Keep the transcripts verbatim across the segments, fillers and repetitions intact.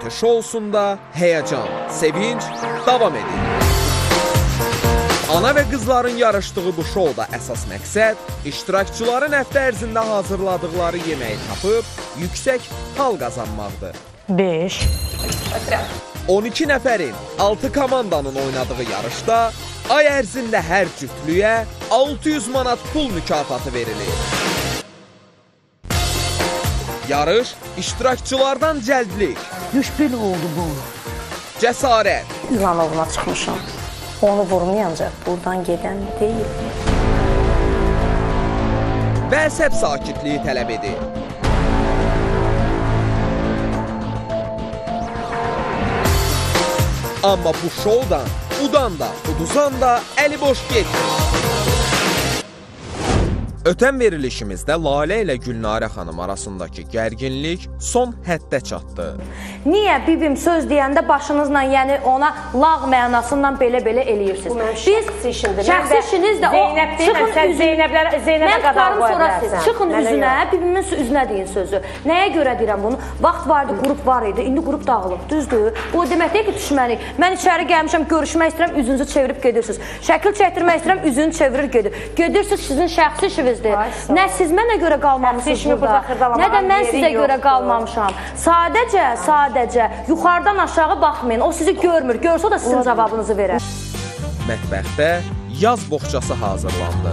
T şousunda həyəcan, sevinç davam edir. Ana və qızların yarışdığı bu şouda əsas məqsəd iştirakçıların həftə ərzində hazırladıqları yeməyi tapıb yüksək hal qazanmaqdır. beş on iki nəfərin altı komandanın oynadığı yarışda ay ərzində hər cütlüyə altı yüz manat pul mükafatı verilir. Yarış iştirakçılardan cəldlik, Düşbün oldu bu. cəsarət, İlanovuna çıxmışam. Onu vurmayacaq, buradan gedən deyil. və əsəb sakitliyi tələb edir. Amma bu şoudan, udan da, uduzan da əli boş getmir. Ötən verilişimizdə Lalə ilə Gülnarə xanım arasındakı gərginlik son həddə çatdı. Niyə bibim söz deyəndə başınızla, yəni ona lağ mənasından belə-belə eləyirsiniz? Bu mənim şəxsi işimdir. Şəxsi işiniz də o, çıxın üzünə, mən tutarım sonra siz, çıxın üzünə, bibimin üzünə deyin sözü. Nəyə görə deyirəm bunu? Vaxt vardı, qrup var idi, indi qrup dağılıb, düzdür? Bu demək deyil ki, düşməniyik. Mən içəri gəlmişəm, görüşmək istəyirəm, üzünüzü çevirib gedirsiniz. Şəkil çəkdirmək istəyirəm, üzünü çevirir gedir. Gedirsiniz, sizin şəxsi işiniz. Nə siz mənə görə qalmamışsınız burada, nə də mən sizə görə qalmamışam. Sadəcə, sadəcə yuxarıdan aşağı baxmayın, o sizi görmür, görsə o da sizin cavabınızı verər. Mətbəxdə yaz boğçası hazırlandı.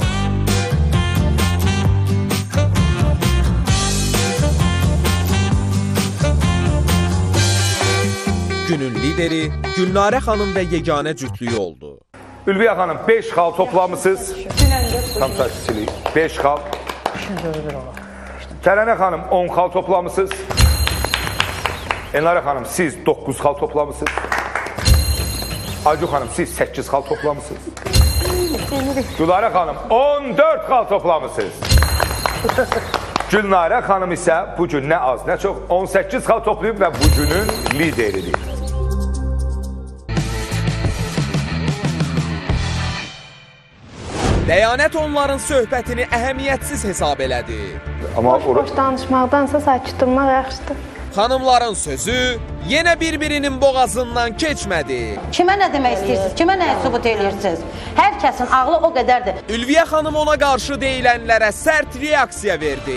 Günün lideri Gülnarə xanım və yeganə cütlüyü oldu. Ülviyə xanım beş xal toplamışsınız. Tam saççılıyıq. beş xal. Tərənə xanım on xal toplamışsınız. Enlərə xanım siz doqquz xal toplamışsınız. Acu xanım siz səkkiz xal toplamışsınız. Gülarə xanım on dörd xal toplamışsınız. Gülnarə xanım isə bu gün nə az nə çox on səkkiz xal toplayıb və bu günün lideridir. Dəyanət onların söhbətini əhəmiyyətsiz hesab elədi. Amma boş danışmaqdansa sakit durmaq yaxşıdır. Xanımların sözü yenə bir-birinin boğazından keçmədi. Kimə nə demək istəyirsiniz? Kimə nə sübut edirsiniz? Hər kəsin ağlı o qədərdir. Ülviyə xanım ona qarşı deyilənlərə sərt reaksiya verdi.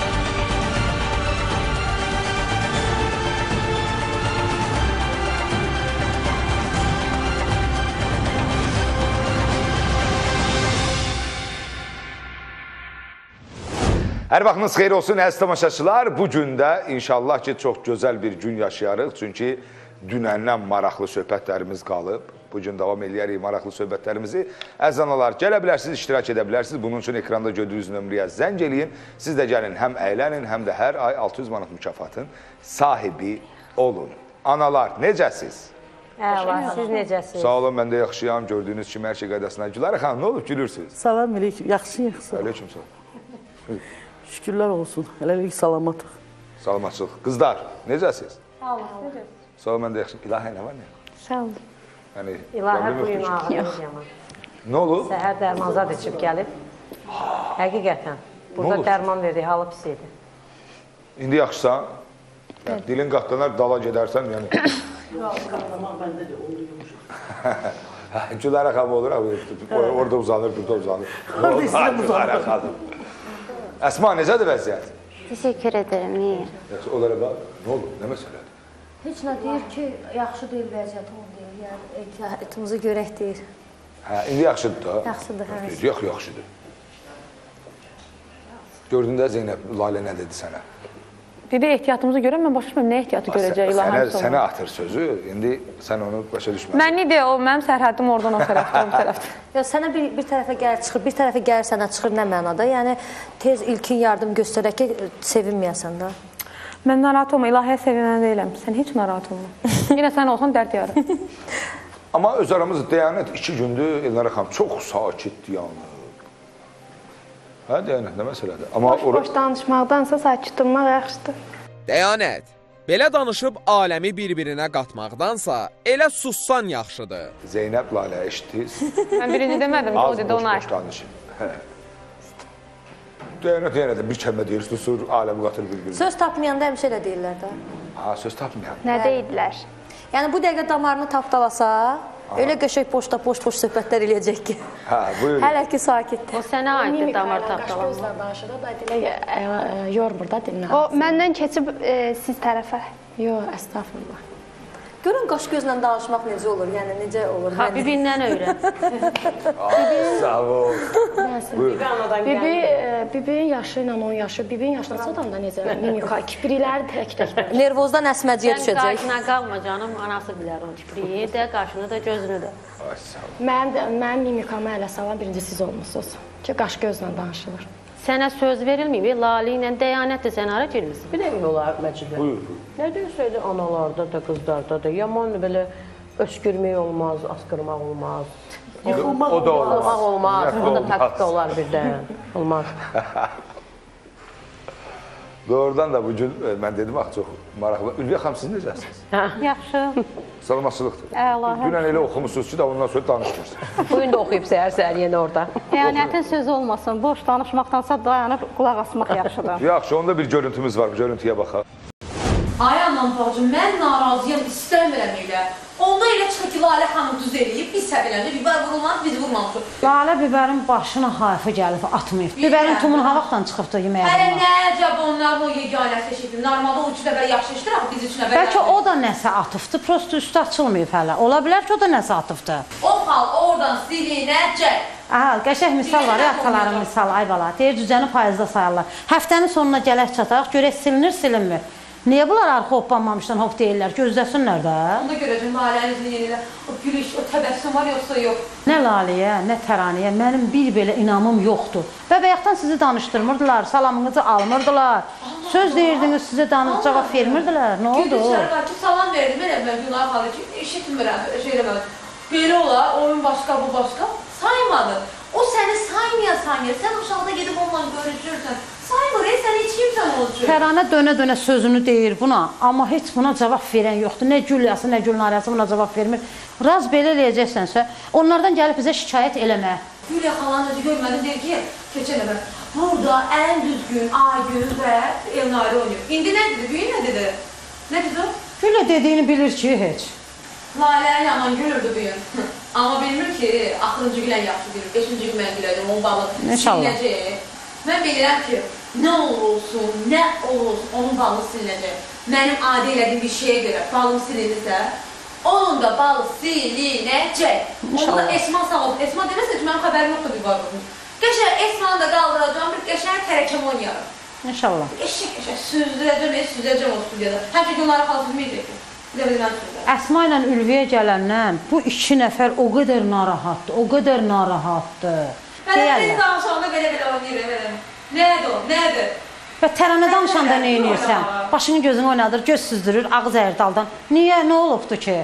Hər vaxtınız xeyir olsun, əziz tamaşaçılar. Bu gün də inşallah ki, çox gözəl bir gün yaşayarıq. Çünki dünəndən maraqlı söhbətlərimiz qalıb. Bu gün davam edərik maraqlı söhbətlərimizi. Əziz analar, gələ bilərsiniz, iştirak edə bilərsiniz. Bunun üçün ekranda gördüyünüz nömrəyə zəng eləyin. Siz də gəlin, həm əylənin, həm də hər ay altı yüz manat mükafatın sahibi olun. Analar, necəsiz? Əla, siz necəsiniz? Sağ olun, mən də yaxşıyam. Gördüyünüz kimi hər şey qaydasına. Gülarə xanım, nə olub, gülürsünüz? Salam aleyküm, yaxşıyıq. Aleyküm salam. Şükürlər olsun, eləlik salamatıq. Salamatçılıq. Qızlar, necəsiz? Sağ olun. Sağ olun, mən də yaxşıyım. İlahə, nə var nə? Sağ olun. Yəni, İlahə bugün ağrınız yaman. nə olub? Səhər dərmanzad içib gəlib. Həqiqətən. Burada dərman verdik, halı pis idi. İndi yaxşısan, dilin qatlanar, dala gedərsən, yəni. Qatlamaq məndə də oldu yumuşaq. Gülərə xanım olur, orada uzanır, burada uzanır. Orada istəyəm uzanır. Əsma, necədir vəziyyət? Teşekkür ederim, iyi. Yaxşı, onlara bax, nə oldu, nə məsələdir? Heç nə deyir ki, yaxşı deyil vəziyyət onu deyir, yəni ehtiyatımızı görək deyir. Hə, indi yaxşıdır da. Yaxşıdır, hə. Yox, yaxşıdır. Gördün də Zeynəb, Lalə nə dedi sənə? Dedi ehtiyatımızı görəm, mən başa düşmürəm, nə ehtiyatı görəcək İlahəm sonra. Sənə atır sözü, indi sən onu başa düşməsin. Mənli de o, mənim sərhəddim oradan o tərəfdə, o tərəfdə. Ya sənə bir, bir tərəfə gəlir çıxır, bir tərəfə gəlir sənə çıxır nə mənada? Yəni tez ilkin yardım göstərək ki, sevinməyəsən də. Mən narahat olma, İlahiyə sevinən deyiləm, sən heç narahat olma. Yenə sən olsan dərd yarım. Amma öz aramızda Dəyanət iki gündür, Elnara xanım çox sakitdir yəni. Hə, Dəyanət, nə məsələdir? Boş, boş danışmaqdansa sakit durmaq yaxşıdır. Dəyanət, belə danışıb aləmi bir-birinə qatmaqdansa, elə sussan yaxşıdır. Zeynəb, Lalə, eşitdiniz? Mən birinci demədim, o dedi ona. Az boş-boş danışın. Deyənə, deyənə də bir kəlmə deyir, susur, aləmi qatır bir-birinə. Söz tapmayanda həmişə elə deyirlər də. Ha, söz tapmayan. Nə deyidilər? Yəni bu dəqiqə damarını tapdalasa, elə qəşəng poçta poç-poç söhbətlər eləyəcək ki. Hə, buyurun. Hələ ki sakitdir. O sənə aiddir damar tapdalan. Gözlə danışır da, dilə yormur da dilini. O məndən keçib e, siz tərəfə. Yox, əstəğfurullah. Görün qaş gözlə danışmaq necə olur, yəni necə olur? Habibindən öyrən. Sağ ol. Buyurun. Bibi, e, bibinin yaşı ilə on yaşı, bibinin yaşına çatan da necə mimika, kiprikləri tək-tək. Nervozdan əsməciyə Sən düşəcək. qarşına qalma canım, anası bilər onun kipriyi də, qarşını da, gözünü də. Ay, sağ ol. Mənim, mənim mimikamı ələ salan birinci siz olmuşsunuz ki, qaş gözlə danışılır. Sənə söz verilməyib, Lali ilə dəyanətdir, sən hara girmirsən? Bir dəqiqə olar Məcidə. Buyur, buyur. Nə deyirsəydi analarda da, qızlarda da, yaman belə öskürmək olmaz, askırmaq olmaz. Yıxılmaq O da olmaz. olmaz. Ümumiyyətlə O da olmaz. taktika olar bir də. Olmaz. Doğrudan da bugün e, mən dedim, ax, çox maraqlı. Ülviyə xanım, siz necəsiniz? Yaxşı. Salamatçılıqdır. Əla. Dünən elə oxumusunuz ki, da ondan sonra danışmırsınız. Bugün də oxuyub səhər-səhər yenə orada. Əyanətin sözü olmasın. Boş danışmaqdansa dayanıb qulaq asmaq yaxşıdır. Yaxşı, onda bir görüntümüz var, bu görüntüyə baxaq. Ay anam bacım, mən narazıyam, istəmirəm elə. Onda elə çıxır ki, Lalə xanım düz eləyib, biz səb eləmdir, biber vurulmaz, biz vurmamışıq. Lalə bibərin başına hayfı gəlib, atmayıb. Bibərin tumunu ha vaxtdan çıxıbdı yeməyə Hələ vurmaq. nə əcəb onların o yeganəsi eşidim. Normalda o üç nəfər yaxşı işdir, axı biz üç nəfər Bəlkə o da nəsə atıbdı, prosto üstü açılmayıb hələ. Ola bilər ki, o da nəsə atıbdı. O xal oradan silinəcək. Aha, qəşəng misal var ya, ataların misalı, ay bala. Deyir, cücəni payızda sayarlar. Həftənin sonuna gələk çataq, görək silinir, silinmir. Niyə bunlar arxa hoppanmamışdan hop deyirlər, gözləsinlər də? Onda görəcəm Lalənin izini elə, o gülüş, o təbəssüm var yoxsa yox. Nə Laliyə, nə Təraniyə, mənim bir belə inamım yoxdur. Və bayaqdan sizi danışdırmırdılar, salamınızı almırdılar. Söz deyirdiniz, sizə danış, cavab vermirdilər. Nə oldu? Gündüzləri var ki, salam verdim, mən əvvəl Günay xalı ki, eşitmirəm, şey eləmədim. Belə olar, oyun başqa, bu başqa, saymadı. O səni saymaya saymaya, sən aşağıda gedib onunla görüşürsən. Saymır, ey, sən heç kimsən olacaq. Təranə dönə-dönə sözünü deyir buna, amma heç buna cavab verən yoxdur. Nə Gülyası, nə Gülnarəsi buna cavab vermir. Raz belə eləyəcəksənsə, onlardan gəlib bizə şikayət eləmə. Gülya xalanın özü görmədim, deyir ki, keçən əvvəl, burada ən düzgün Aygün və Elnari oynayır. İndi nə dedi, Gülya nə dedi? Nə dedi o? Güllə dediyini bilir ki, heç. Lalənin yaman gülürdü bu gün. Amma bilmir ki, axırıncı gülən yaxşı bilir, beşinci gülən güləcəm, onun balı silinəcək. Mən bilirəm ki, nə olur olsun, nə olur olsun, onun balı silinəcək. Mənim adi elədiyim bir şeyə görə balım silinirsə, onun da balı silinəcək. Onda da Esma sağ olsun. Esma deməsə ki, mənim xəbərim yoxdur bir var bunun. Qəşər Esmanı da qaldıracağım, bir qəşər tərəkəm oynayarım. İnşallah. Qəşər qəşər süzdürəcəm, süzdürəcəm o stüdiyada. Həmişə günləri xalı süzməyəcək ki. Əsma ilə Ülviyə gələndən bu iki nəfər o qədər narahatdır, o qədər narahatdır. Mən də danışanda belə-belə oynayır, belə. Nədir o, nədir? Və Tərənə danışanda nə edirsən? Başını gözünü oynadır, göz süzdürür, ağız ərdaldan. Niyə, nə olubdur ki?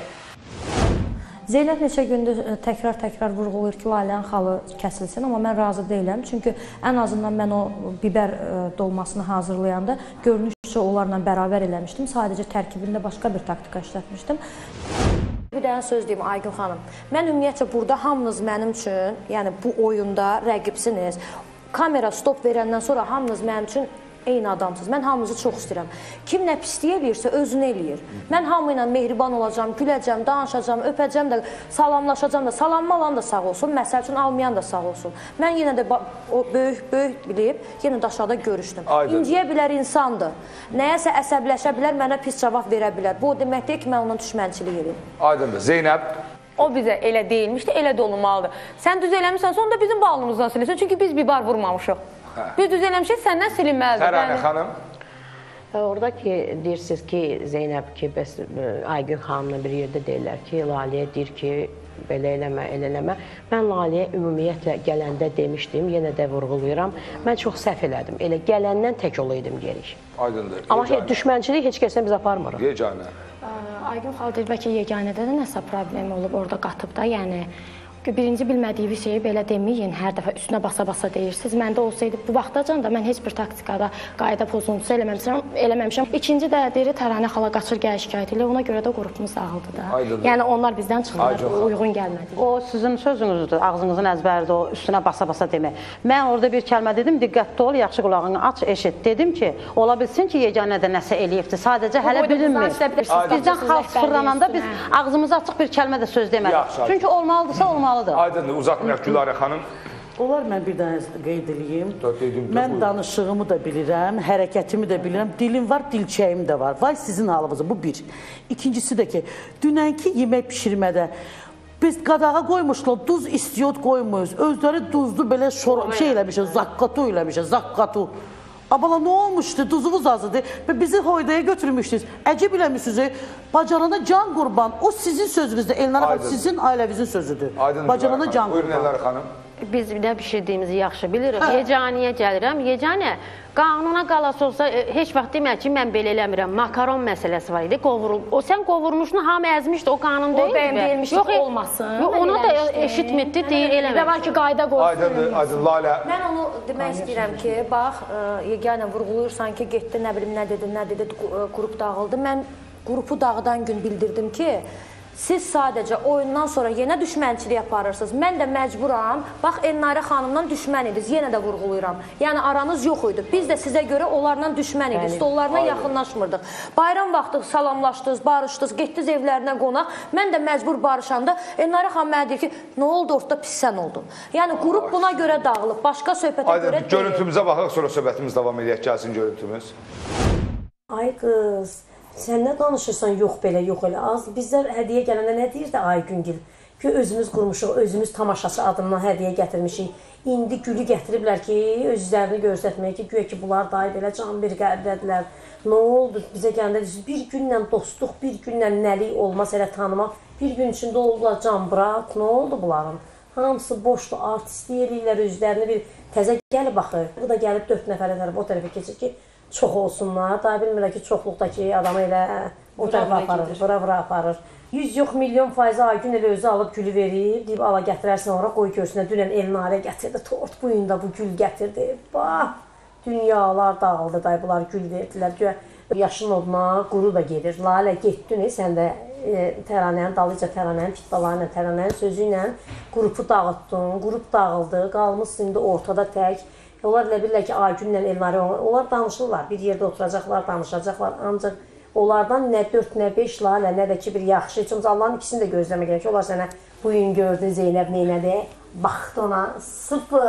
Zeynəb neçə gündür təkrar-təkrar vurğulayır ki, Lalənin xalı kəsilsin, amma mən razı deyiləm. Çünki ən azından mən o biber dolmasını hazırlayanda görünüşcə onlarla bərabər eləmişdim. Sadəcə tərkibində başqa bir taktika işlətmişdim. Bir dənə söz deyim Aygün xanım. Mən ümumiyyətcə burada hamınız mənim üçün, yəni bu oyunda rəqibsiniz. Kamera stop verəndən sonra hamınız mənim üçün eyni adamsınız. Mən hamınızı çox istəyirəm. Kim nə pisliyə eləyirsə, özünü eləyir. Mən hamı ilə mehriban olacam, güləcəm, danışacam, öpəcəm də, salamlaşacam da, salamma alan da sağ olsun, məsəl üçün almayan da sağ olsun. Mən yenə də o böyük-böyük bilib, yenə də aşağıda görüşdüm. İnciyə bilər insandır. Nəyəsə əsəbləşə bilər, mənə pis cavab verə bilər. Bu o demək deyil ki, mən ondan düşmənçilik edeyim. Aydındır. Zeynəb? O bizə elə deyilmişdi, elə də olmalıdır. Sən düz eləmişsən, sonra da bizim balımızdan silinsin. Çünki biz bibar vurmamışıq. Biz düz eləmişik, səndən silinməlidir. Tərənə xanım? Orada ki, deyirsiniz ki, Zeynəb ki, bəs Aygün xanımla bir yerdə deyirlər ki, Laliyə deyir ki, belə eləmə, elə eləmə. Mən Laliyə ümumiyyətlə gələndə demişdim, yenə də vurğuluyuram. Mən çox səhv elədim. Elə gələndən tək olaydım geriş. Aydındır. Amma düşmənçilik heç kəsdən biz aparmırıq. Yeganə. Aygün xal deyir, bəlkə yeganədə də nəsə problem olub, orada qatıb da, yəni birinci bilmədiyi bir şeyi belə deməyin, hər dəfə üstünə basa-basa deyirsiniz. Məndə olsaydı bu vaxtacan da mən heç bir taktikada qayda pozuntusu eləməmişəm. eləməmişəm. İkinci də deyir, Təranə xala qaçır gəl şikayət elə, ona görə də qrupumuz dağıldı da. Aydındır. Yəni onlar bizdən çıxdılar, uyğun gəlmədi. O sizin sözünüzdür, ağzınızın əzbəridir, o üstünə basa-basa demək. Mən orada bir kəlmə dedim, diqqətli ol, yaxşı qulağını aç, eşit. Dedim ki, ola bilsin ki, yeganədə nəsə eləyibdir, sadəcə hələ bilinmir. Bizdən xalq sıfırlananda biz ağzımızı açıq bir kəlmə də söz demədik. Çünki olmalıdırsa olmalıdır. Aydındır, uzatmayaq Gülarə xanım. Onlar mən bir dənə qeyd edeyim. Mən danışığımı da bilirəm, hərəkətimi də bilirəm. Dilim var, dilçəyim də var. Vay sizin halınızı, bu bir. İkincisi də ki, dünənki yemək pişirmədə biz qadağa qoymuşlar, duz istiyot qoymuyoruz. Özləri duzlu belə şey eləmişik, zaqqatu eləmişik, zaqqatu. Abala nə olmuşdu? Duzumuz azdı və bizi hoydaya götürmüşdünüz. Əcəb eləmişsiniz, bacarana can qurban. O sizin sözünüzdür, Elnara xanım, sizin ailənizin sözüdür. Bacarana can qurban. Buyurun Elnara xanım. Biz nə bişirdiyimizi yaxşı bilirik. Yeganiyə gəlirəm. Yeganə, qanuna qalası olsa, heç vaxt demək ki, mən belə eləmirəm. Makaron məsələsi var idi, qovurul. O sən qovurmuşunu, hamı əzmişdi, o qanun deyil. O bəyəm deyilmişdik, olmasın. Ona da eşitmirdi, deyir, eləmir. Və var ki, qayda qoysun. Aydındır, aydın, Lalə. Mən onu demək istəyirəm ki, bax, yeganə vurğuluyursan ki, getdi, nə bilim, nə dedi, nə dedi, qrup dağıldı. Mən qrupu dağıdan gün bildirdim ki, siz sadəcə oyundan sonra yenə düşmənçilik yaparırsınız. Mən də məcburam, bax Elnarə xanımdan düşmən idiniz, yenə də vurğuluyuram. Yəni aranız yox idi. Biz də sizə görə onlarla düşmən idik, stollarına yaxınlaşmırdıq. Bayram vaxtı salamlaşdınız, barışdınız, getdiniz evlərinə qonaq. Mən də məcbur barışanda Elnarə xanım mənə deyir ki, nə oldu orada pis sən oldun. Yəni qrup buna görə dağılıb, başqa söhbətə görə deyil. Görüntümüzə baxaq, sonra söhbətimiz davam edək, gəlsin görüntümüz. Ay qız, sən nə danışırsan, yox belə, yox elə az. Bizlər hədiyyə gələndə nə deyirdi Aygüngil? Ki, özümüz qurmuşuq, özümüz tamaşaçı adından hədiyyə gətirmişik. İndi gülü gətiriblər ki, özlərini göstərməyə ki, güya ki, bunlar dahi belə can bir qərdədilər. Nə oldu? Bizə gələndə bir günlə dostluq, bir günlə nəlik olmaz, elə tanımaq. Bir gün içində oldular can bırak, nə oldu bunların? Hamısı boşdur, artistlik eləyirlər, özlərini bir təzə gəlib baxır. Bu da gəlib dörd nəfərə tərəf o tərəfə keçir ki, çox olsunlar. Daha bilmirlər ki, çoxluqdakı adamı elə o tərəfə aparır, bura-bura aparır. yüz yox, milyon faizi Aygün elə özü alıb gülü verir, deyib ala gətirərsən ora, qoy görsünə. Dünən Elnarə gətirdi, tort, bu gün də bu gül gətirdi. Bax, dünyalar dağıldı, day bunlar gül verdilər. Yaşın oduna quru da gedir. Lalə, getdin, sən də Təranənin dalıca, Təranənin fitbalarıyla, Təranənin sözü ilə qrupu dağıtdın, qrup dağıldı, qalmışsın indi ortada tək. Onlar elə bilirlər ki, Aygünlə Elnarə, onlar danışırlar, bir yerdə oturacaqlar, danışacaqlar, ancaq onlardan nə dörd, nə beş Lalə, nə də ki, bir yaxşı, çünki Allahın ikisini də gözləmək gəlir ki, onlar sənə bugün gördün Zeynəb neynədi, baxdı ona, sıfır,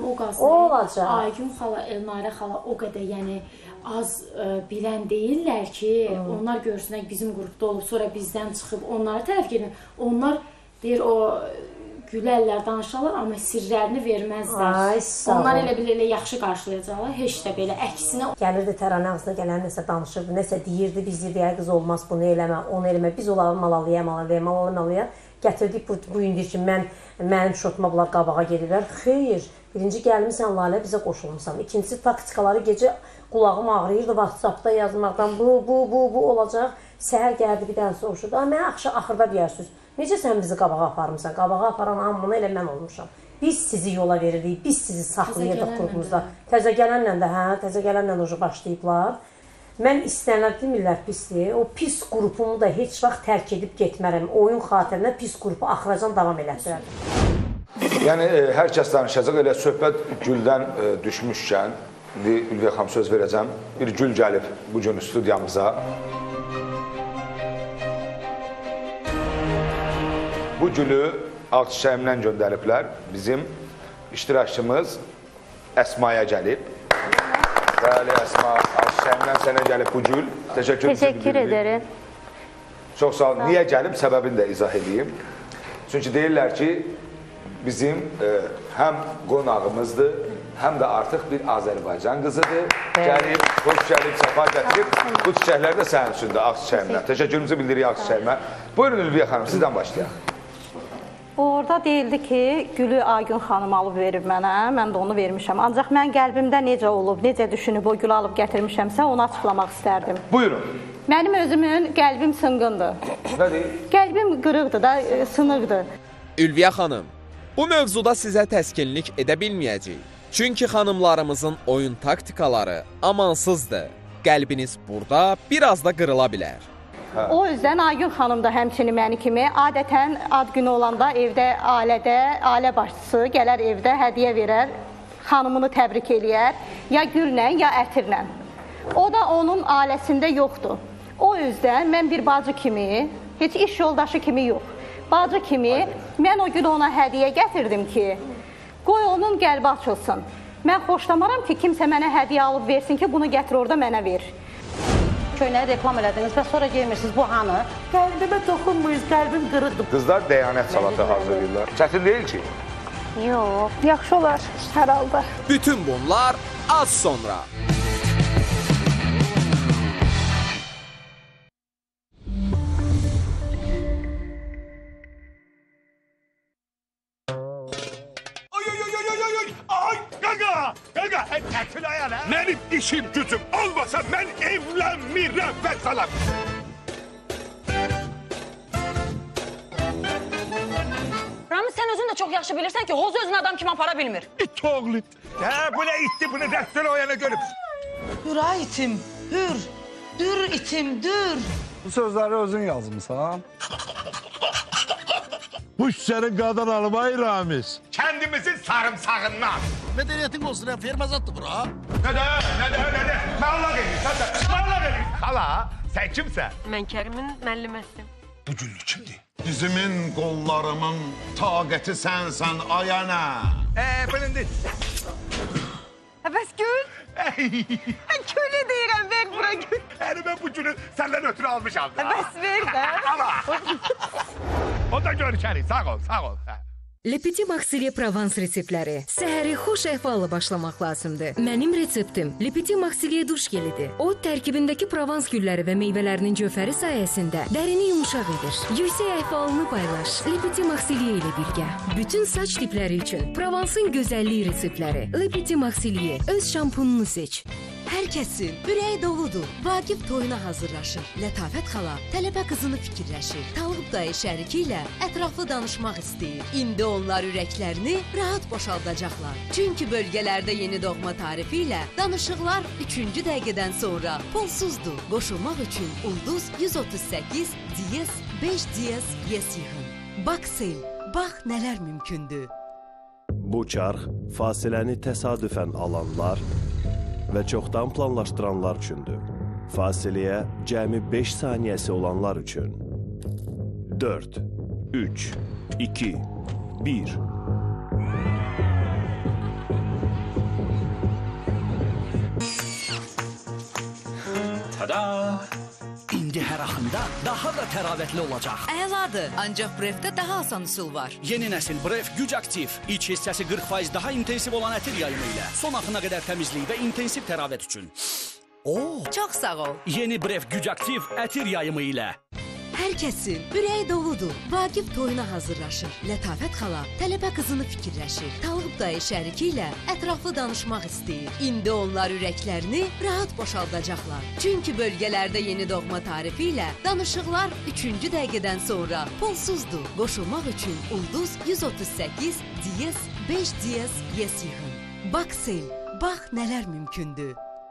o olacaq. Aygün xala, Elnarə xala o qədər, yəni, az bilən deyirlər ki, onlar görsünlər bizim qrupda olub, sonra bizdən çıxıb, onlara tərəf gedir, onlar deyir, o gülərlər, danışarlar, amma sirlərini verməzlər. Onlar elə bilə elə yaxşı qarşılayacaqlar, heç də belə əksinə. Gəlirdi Təranə ağzına gələn nəsə danışırdı, nəsə deyirdi, biz deyirdi, ay qız olmaz, bunu eləmə, onu eləmə, biz onları malalıya, malalıya, malalıya, malalıya. Gətirdik bu gün deyir ki, mən, mənim şortuma bunlar qabağa gedirlər. Xeyr, birinci gəlmişsən Lalə, bizə qoşulmuşsan. İkincisi taktikaları gecə qulağım ağrıyırdı, WhatsAppda yazmaqdan, bu, bu, bu, bu olacaq. Səhər gəldi bir dənə soruşurdu, mənə axşam axırda deyirsiniz. Necə sən bizi qabağa aparmısan? Qabağa aparan hamını elə mən olmuşam. Biz sizi yola verirdik, biz sizi saxlayırdıq qrupumuzda. Təzə gələnlə də, hə, təzə gələnlə də başlayıblar. Mən istənlər demirlər pisdir. O pis qrupumu da heç vaxt tərk edib getmərəm. Oyun xatirinə pis qrupu axıracan davam elətdirərəm. Yəni, hər kəs danışacaq, elə söhbət güldən düşmüşkən, indi Ülviyə xanım söz verəcəm, bir gül gəlib bu gün studiyamıza. Bu gülü Ağçiçəyimdən göndəriblər. Bizim iştirakçımız Əsmaya gəlib. Bəli, Əsma, Ağçiçəyimdən sənə gəlib bu gül. Təşəkkür, Təşəkkür ederim. Çox sağ olun. Niyə gəlib? Səbəbini də izah edeyim. Çünki deyirlər ki, bizim e, həm qonağımızdır, həm də artıq bir Azərbaycan qızıdır. Gəlib, xoş gəlib, səfa gətirib. Bu çiçəklər də sənin üçündür, Ağçiçəyimdən. Təşəkkürümüzü bildiririk Ağçiçəyimə. Buyurun Ülviyə xanım, sizdən başlayaq. Orada deyildi ki, gülü Aygün xanım alıb verib mənə, mən də onu vermişəm. Ancaq mən qəlbimdə necə olub, necə düşünüb o gülü alıb gətirmişəmsə, onu açıqlamaq istərdim. Buyurun. Mənim özümün qəlbim sınqındır. Nə deyil? Qəlbim qırıqdır da, sınıqdır. Ülviyə xanım, Bu mövzuda sizə təskinlik edə bilməyəcəyik. Çünki xanımlarımızın oyun taktikaları amansızdır. Qəlbiniz burada biraz da qırıla bilər. O yüzden Aygün xanım da həmçinin məni kimi adətən ad günü olanda evdə, ailədə, ailə başçısı gələr evdə hədiyyə verər, xanımını təbrik eləyər, ya güllə, ya ətirlə. O da onun ailəsində yoxdur. O yüzden mən bir bacı kimi, heç iş yoldaşı kimi yox, bacı kimi mən o gün ona hədiyyə gətirdim ki, qoy onun qəlbi açılsın. Mən xoşlamaram ki, kimsə mənə hədiyyə alıb versin ki, bunu gətir orada mənə ver. Köynəyi reklam elədiniz və sonra geymirsiniz, bu hanı? Qəlbimə toxunmayız, qəlbim qırıqdır. Qızlar dəyanət salatı hazırlayırlar. Çətin deyil ki. Yox, yaxşı olar hər halda. Bütün bunlar az sonra. Benim işim gücüm olmasa ben evlenmirəm və salam. Ramiz, sen özün de çok yaxşı bilirsən ki, Hoz özünü adam kimi apara bilmir. İt oğlu. Ya bu ne itti, bunu dəftər o yana görüb. Hür ay itim, hür. Dür itim, dür. Bu sözləri özün yazmışsan. Bu işleri qadın almayı Ramiz. Kendimizin sarımsağından. Medeniyetin olsun ya, fermazatlı bura. Ne de, ne de, ne de. Mağla gelin, sen de. Mağla gelin. Hala, sen kimsen? Mən Kərimin müəlliməsiyim. Bu güllü kimdir? Dizimin, qollarımın taqəti sənsən ayana. Eee, bilindir. Bəs gül? Mən kölə deyirəm, ver bura gül. Yani ben bu gülü senden ötürü almışam. Bəs ver də. Hala. O da görüşərik, sağ ol, sağ ol. Le Petit Maxilie Provence reseptləri. Səhəri xoş əhvallı başlamaq lazımdır. Mənim reseptim Le Petit Maxilie duş gelidir. O, tərkibindəki Provence gülləri və meyvələrinin cöfəri sayəsində dərini yumuşaq edir. Yüksək əhvalını paylaş Le Petit Maxilie ilə birgə. Bütün saç tipləri üçün Provence'ın gözəllik reseptləri. Le Petit Maxilie, öz şampununu seç. Hər kəsin ürəyi doludur. Vaqif toyuna hazırlaşır. Lətafət xala tələbə qızını fikirləşir. Talib dayı şəriki ilə ətraflı danışmaq istəyir. İndi onlar ürəklərini rahat boşaldacaqlar. Çünki bölgələrdə yeni doğma tarifi ilə danışıqlar üçüncü dəqiqədən sonra pulsuzdur. Qoşulmaq üçün Ulduz yüz otuz səkkiz diyez beş diyez yes yığın. Baksel, bax nələr mümkündür. Bu çarx fasiləni təsadüfən alanlar və çoxdan planlaşdıranlar üçündür. Fasiləyə cəmi beş saniyəsi olanlar üçün. dörd, üç, iki, bir. Tada! İndi hər axında daha da təravətli olacaq. Əladır, ancaq Brefdə daha asan üsul var. Yeni nəsil Bref güc aktiv. İç hissəsi qırx faiz daha intensiv olan ətir yayımı ilə. Son axına qədər təmizlik və intensiv təravət üçün. Oo, çox sağ ol. Yeni Bref güc aktiv ətir yayımı ilə. Hər kəsin ürəyi doludur. Vaqif toyuna hazırlaşır. Lətafət xala tələbə qızını fikirləşir. Talib dayı şəriki ilə ətraflı danışmaq istəyir. İndi onlar ürəklərini rahat boşaldacaqlar. Çünki bölgələrdə yeni doğma tarifi ilə danışıqlar üçüncü dəqiqədən sonra pulsuzdur. Qoşulmaq üçün Ulduz yüz otuz səkkiz diyez beş diyez yes yığın. Baksel, bax nələr mümkündür.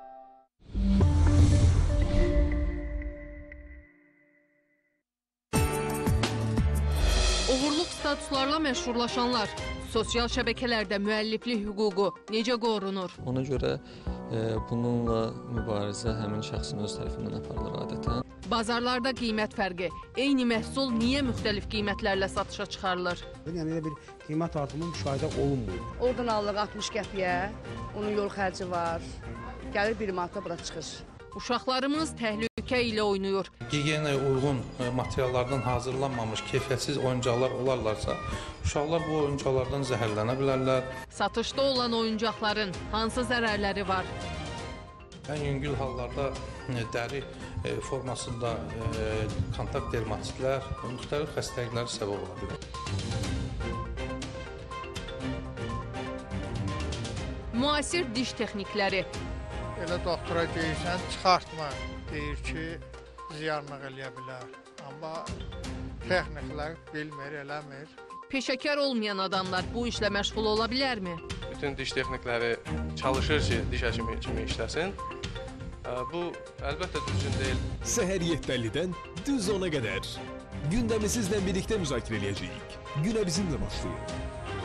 Uğurluq statuslarla məşhurlaşanlar, sosial şəbəkələrdə müəlliflik hüququ necə qorunur? Ona görə e, bununla mübarizə həmin şəxsin öz tərəfindən aparılır adətən. Bazarlarda qiymət fərqi, eyni məhsul niyə müxtəlif qiymətlərlə satışa çıxarılır? Yəni elə bir qiymət artımı müşahidə olunmur. Oradan alırıq altmış qəpiyə, onun yol xərci var, gəlir bir manata bura çıxır. Uşaqlarımız təhlükə ilə oynayır. Gigiyenaya uyğun materiallardan hazırlanmamış keyfiyyətsiz oyuncaqlar olarlarsa, uşaqlar bu oyuncaqlardan zəhərlənə bilərlər. Satışda olan oyuncaqların hansı zərərləri var? Ən yüngül hallarda dəri formasında kontakt dermatitlər, müxtəlif xəstəliklər səbəb ola bilər. Müasir diş texnikləri. Elə doktora deyirsən, çıxartma. Deyir ki, ziyanlıq eləyə bilər. Amma texniklər bilmir, eləmir. Peşəkar olmayan adamlar bu işlə məşğul ola bilərmi? Bütün diş texnikləri çalışır ki, diş həkimi kimi işləsin. Bu əlbəttə düzgün deyil. Səhər yeddidən düz ona qədər gündəmi sizlə birlikdə müzakirə edəcəyik. Günə bizimlə başlayın.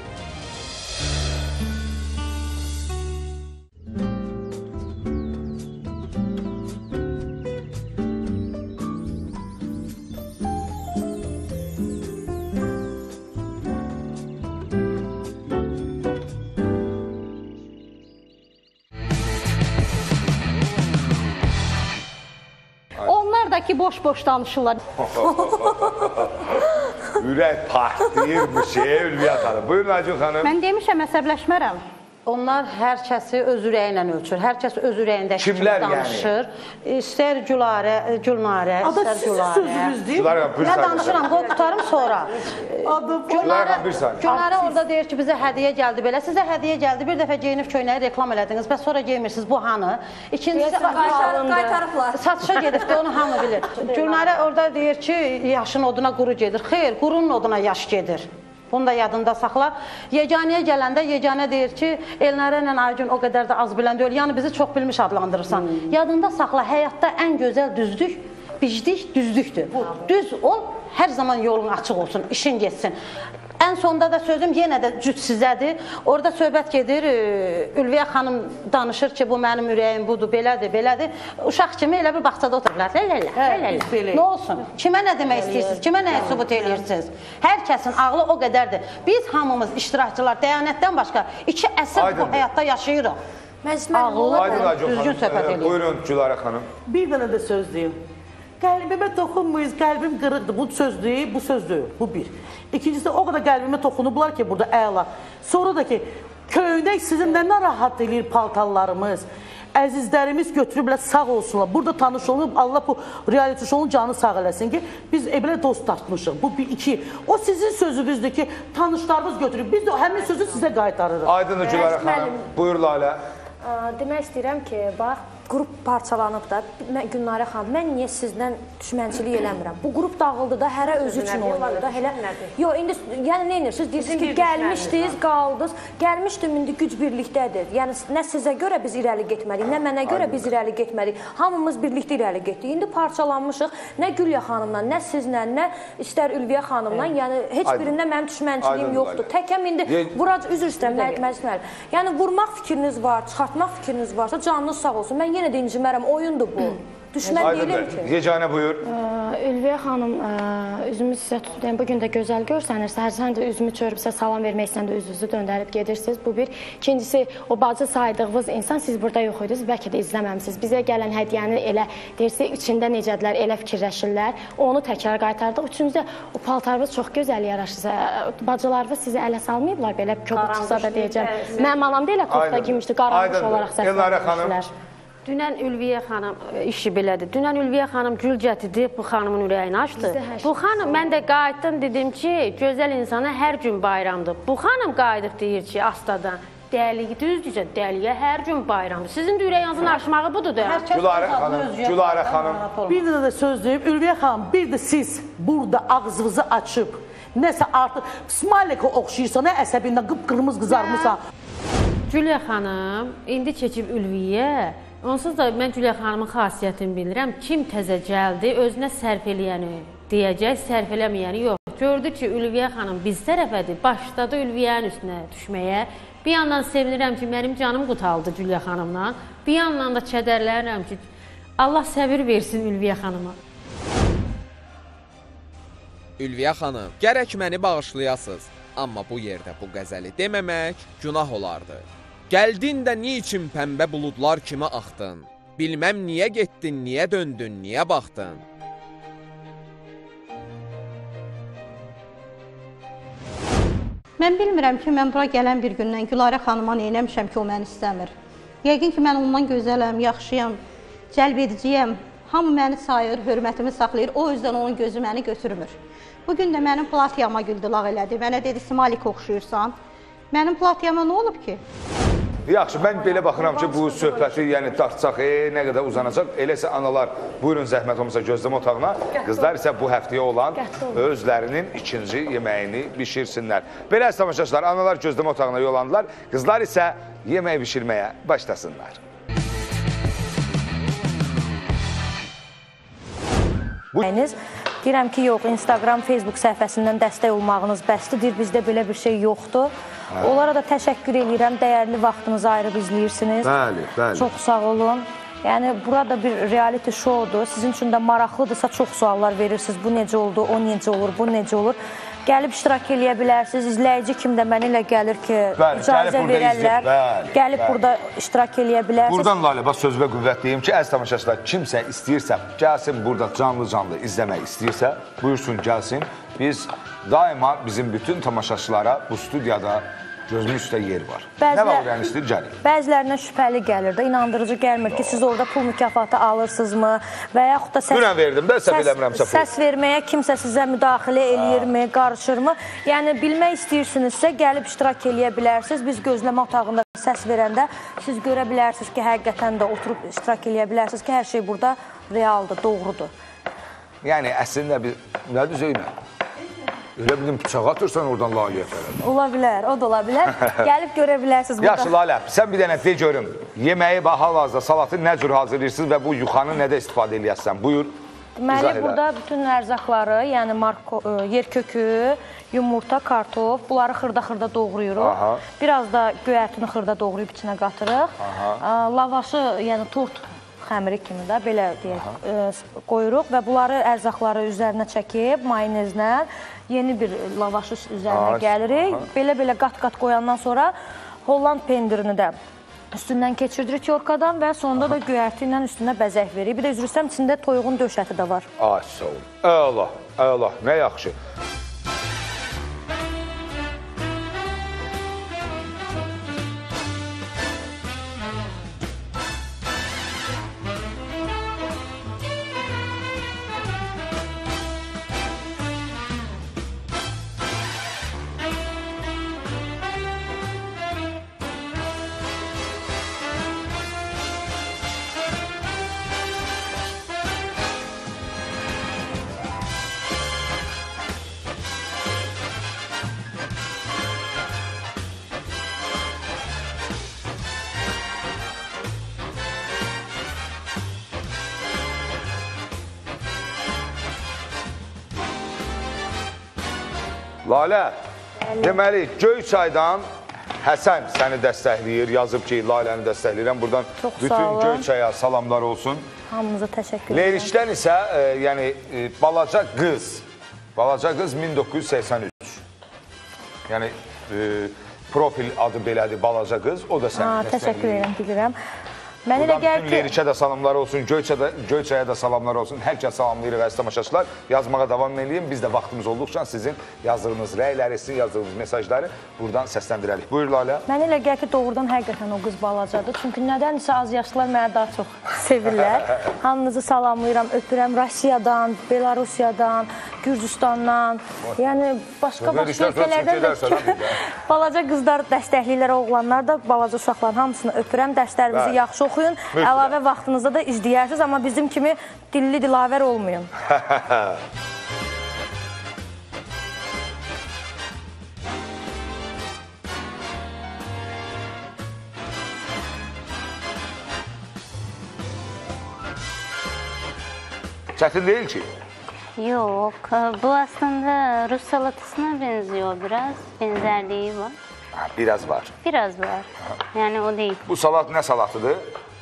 Ki boş-boş danışırlar. Ürək partlayırmış Ülviyə xanım. Buyurun Acun xanım. Mən demişəm, əsəbləşmərəm. Onlar hər kəsi öz ürəyinlə ölçür. Hər kəs öz ürəyindəki kimi danışır. Yəni? İstər Gülarə, Gülnarə, istər Gülarə. Mən danışıram, qoy qutarım sonra. Gülnarə orada deyir ki, bizə hədiyə gəldi belə. Sizə hədiyə gəldi, bir dəfə geyinib köynəyi reklam elədiniz. Bəs sonra geymirsiniz, bu hanı? İkincisi, satışa gedibdi, onu hamı bilir. Gülnarə orada deyir ki, yaşın oduna quru gedir. Xeyr, qurunun oduna yaş gedir. Bunu da yadında saxla. Yeganəyə gələndə Yeganə deyir ki, Elnarə ilə Aygün o qədər də az bilən deyil, yəni bizi çox bilmiş adlandırırsan. Hmm. Yadında saxla, həyatda ən gözəl düzdük, bicdik, düzdükdür. Düz ol, hər zaman yolun açıq olsun, işin geçsin. Ən sonda da sözüm yenə də cütsüzədir. Orada söhbət gedir, Ülviyə xanım danışır ki, bu mənim ürəyim budur, belədir, belədir. Uşaq kimi elə bir bağçada otururlar. Lələ, nə olsun? Kimə nə demək istəyirsiniz? Kimə nəyə sübut edirsiniz? Hər kəsin ağlı o qədərdir. Biz hamımız iştirakçılar, dəyanətdən başqa iki əsr bu həyatda yaşayırıq. Ağlı, düzgün söhbət edirik. Buyurun Gülarə xanım. Bir dənə də söz deyim. Qəlbimə toxunmayız, qəlbim qırıqdır. Bu söz deyil, bu söz deyil. Bu bir. İkincisi, o qədər qəlbimə toxunublar ki, burada əla. Sonra da ki, köynək sizin nə narahat edir paltarlarımız. Əzizlərimiz götürüblər, sağ olsunlar. Burada tanış olub, Allah bu reality şounun canı sağ eləsin ki, biz belə dost tartmışıq. Bu bir, iki. O sizin sözünüzdür ki, tanışlarımız götürüb. Biz də həmin sözü sizə qaytarırıq. Aydındır Gülarə xanım. Buyur Lalə. Demək istəyirəm ki, bax, qrup parçalanıb da, Gülnarə xanım, mən niyə sizdən düşmənçilik eləmirəm? Bu qrup dağıldı da, hərə özü üçün oynayır da, elə... Yox, indi, yəni nə edirsiniz? Deyirsiniz ki, gəlmişdiniz, qaldınız, gəlmişdim, indi güc birlikdədir. Yəni, nə sizə görə biz irəli getməliyik, nə mənə görə biz irəli getməliyik. Hamımız birlikdə irəli getdik. İndi parçalanmışıq, nə Gülya xanımla, nə sizlə, nə istər Ülviyə xanımla, yəni, heç birində mənim düşmənçiliyim yoxdur. Təkəm indi, vurac, üzr istəyirəm, məclisməli. Yəni, vurmaq fikriniz var, çıxartmaq fikriniz varsa, canınız sağ olsun. Mən yenə də incimərəm, oyundur bu. Düşmən deyiləm ki. Yeganə buyur. Ülviyə xanım, üzümü sizə tutub, bugün də gözəl görsənirsə, hər sən də üzümü çörübsə, salam verməksən də üzünüzü döndərib gedirsiniz. Bu bir. İkincisi, o bacı saydığınız insan, siz burada yox idiniz, bəlkə də izləməmişsiniz. Bizə gələn hədiyyəni elə, deyirsiniz, içində necədilər, elə fikirləşirlər. Onu təkrar qaytardıq. Üçüncüdə, o paltarınız çox gözəl yaraşırsa, bacılarınız sizi ələ salmayıblar, belə köpü çıxsa da deyəcəm. Mənim anam da elə kofta giymişdi, qaranmış olaraq səslənmişlər. Dünən Ülviyə xanım işi belədir. Dünən Ülviyə xanım gül gətirdi, bu xanımın ürəyini açdı. Bu xanım, mən də qayıtdım, dedim ki, gözəl insana hər gün bayramdır. Bu xanım qayıdıb deyir ki, astadan, dəliyi düzdürcə, dəliyə hər gün bayramdır. Sizin də ürəyinizin açmağı budur da. Gülarə xanım, Gülarə xanım. Bir də də söz deyim, Ülviyə xanım, bir də siz burada ağzınızı açıb, nəsə artıq smaylika oxşayırsa, nə əsəbindən qıpqırmız qızarmısan. Gülya xanım, indi keçib Ülviyə. Onsuz da mən Gülya xanımın xasiyyətini bilirəm. Kim təzə gəldi, özünə sərf eləyəni deyəcək, sərf eləməyəni yox. Gördü ki, Ülviyə xanım biz tərəfədir, başladı Ülviyənin üstünə düşməyə. Bir yandan sevinirəm ki, mənim canım qutaldı Gülya xanımla. Bir yandan da kədərlənirəm ki, Allah səbir versin Ülviyə xanıma. Ülviyə xanım, gərək məni bağışlayasınız. Amma bu yerdə bu qəzəli deməmək günah olardı. Gəldin də niçin pəmbə buludlar kimi axdın? Bilməm niyə getdin, niyə döndün, niyə baxdın? Mən bilmirəm ki, mən bura gələn bir gündən Gülarə xanıma neynəmişəm ki, o məni istəmir. Yəqin ki, mən ondan gözələm, yaxşıyam, cəlb ediciyəm. Hamı məni sayır, hörmətimi saxlayır, o yüzden onun gözü məni götürmür. Bugün də mənim platiyama güldülaq elədi. Mənə dedi, Smalika oxşuyursan. Mənim platiyama nə olub ki? Yaxşı, mən belə baxıram ki, bu söhbəti yəni dartacaq, e, nə qədər uzanacaq. Eləsə analar, buyurun zəhmət olmasa gözləmə otağına. Qızlar isə bu həftəyə olan özlərinin ikinci yeməyini bişirsinlər. Belə əziz tamaşaçılar, analar gözləmə otağına yollandılar. Qızlar isə yemək bişirməyə başlasınlar. Deyirəm ki, yox, Instagram, Facebook səhifəsindən dəstək olmağınız bəsdir. Bizdə belə bir şey yoxdur. Onlara da təşəkkür edirəm. Dəyərli vaxtınızı ayırıb izləyirsiniz. Bəli, bəli. Çox sağ olun. Yəni, burada bir reality showdur. Sizin üçün də maraqlıdırsa çox suallar verirsiniz. Bu necə oldu, o necə olur, bu necə olur. Gəlib iştirak eləyə bilərsiniz. İzləyici kim də mənə elə gəlir ki, icazə verərlər. Gəlib burada iştirak eləyə bilərsiniz. Buradan Lalə, bax söz və qüvvət deyim ki, əziz tamaşaçılar, kimsə istəyirsə, gəlsin burada canlı-canlı izləmək istəyirsə, buyursun, gəlsin. Biz daima bizim bütün tamaşaçılara bu studiyada gözümün üstə yer var. Nə var yəni istəyir, gəlir. Bəzilərindən şübhəli gəlir də, inandırıcı gəlmir ki, siz orada pul mükafatı alırsınızmı və yaxud da Dünən verdim də, səhv eləmirəmsə pul. Səs verməyə kimsə sizə müdaxilə eləyirmi, qarışırmı? Yəni, bilmək istəyirsinizsə, gəlib iştirak eləyə bilərsiniz. Biz gözləmə otağında səs verəndə siz görə bilərsiniz ki, həqiqətən də oturub iştirak eləyə bilərsiniz ki, hər şey burada realdır, doğrudur. Yəni, əslində biz, nədir Zeynə? Elə bildim, bıçaq atırsan oradan Laləyə tərəf. Ola bilər, o da ola bilər. Gəlib görə bilərsiniz burada. Yaxşı, Lalə, sən bir dənə de görüm. Yeməyi, hal-hazırda salatı nə cür hazırlayırsınız və bu yuxanı nədə istifadə eləyəsən? Buyur. Deməli, burada bütün ərzaqları, yəni yer kökü, yumurta, kartof, bunları xırda-xırda doğrayırıq. Biraz da göyərtini xırda doğrayıb içinə qatırıq. Lavaşı, yəni tort xəmiri kimi də belə deyək, qoyuruq və bunları ərzaqları üzərinə çəkib, mayonezlə yeni bir lavaşı üzərinə gəlirik. Belə-belə qat-qat qoyandan sonra Holland pendirini də üstündən keçirdirik yorkadan və sonunda da göyərti ilə üstünə bəzək veririk. Bir də üzr istəyirəm, içində toyuğun döşəti də var. Ay, sağ olun. Əla, əla, nə yaxşı. Lalə, deməli, Göyçaydan Həsən səni dəstəkləyir, yazıb ki, Laləni dəstəkləyirəm. Buradan bütün Göyçaya salamlar olsun. Hamınıza təşəkkür edirəm. Leyrişdən isə, yəni, balaca qız, balaca qız min doqquz yüz səksən üç. Yəni, profil adı belədir, balaca qız, o da səni dəstəkləyir. Təşəkkür edirəm, bilirəm. Buradan bütün Leyrişə də salamlar olsun, Göyçaya da salamlar olsun. Hər kəs salamlayırıq, əziz tamaşaçılar. Yazmağa davam edin. Biz də vaxtımız olduqca sizin yazdığınız rəyləri, sizin yazdığınız mesajları buradan səsləndirərik. Buyur, Lalə. Mənə elə gəl ki, doğrudan həqiqətən o qız balacadır. Çünki nədənsə az yaşlılar mənə daha çox sevirlər. Hamınızı salamlayıram, öpürəm Rusiyadan, Belarusiyadan, Gürcüstandan. Yəni, başqa-başqa ölkələrdən də balaca qızlar dəstəkləyirlər, oğlanlar da balaca uşaqların hamısını öpürəm. Dərslərimizi yaxşı oxuyun, əlavə vaxtınızda da izləyərsiniz, amma bizim kimi dilli dilavər olmayın. Çətin deyil ki? Yox, bu aslında Rus salatasına benziyor biraz, benzerliği var. Biraz var. Biraz var. Yani o değil. Bu salat nə salatıdır?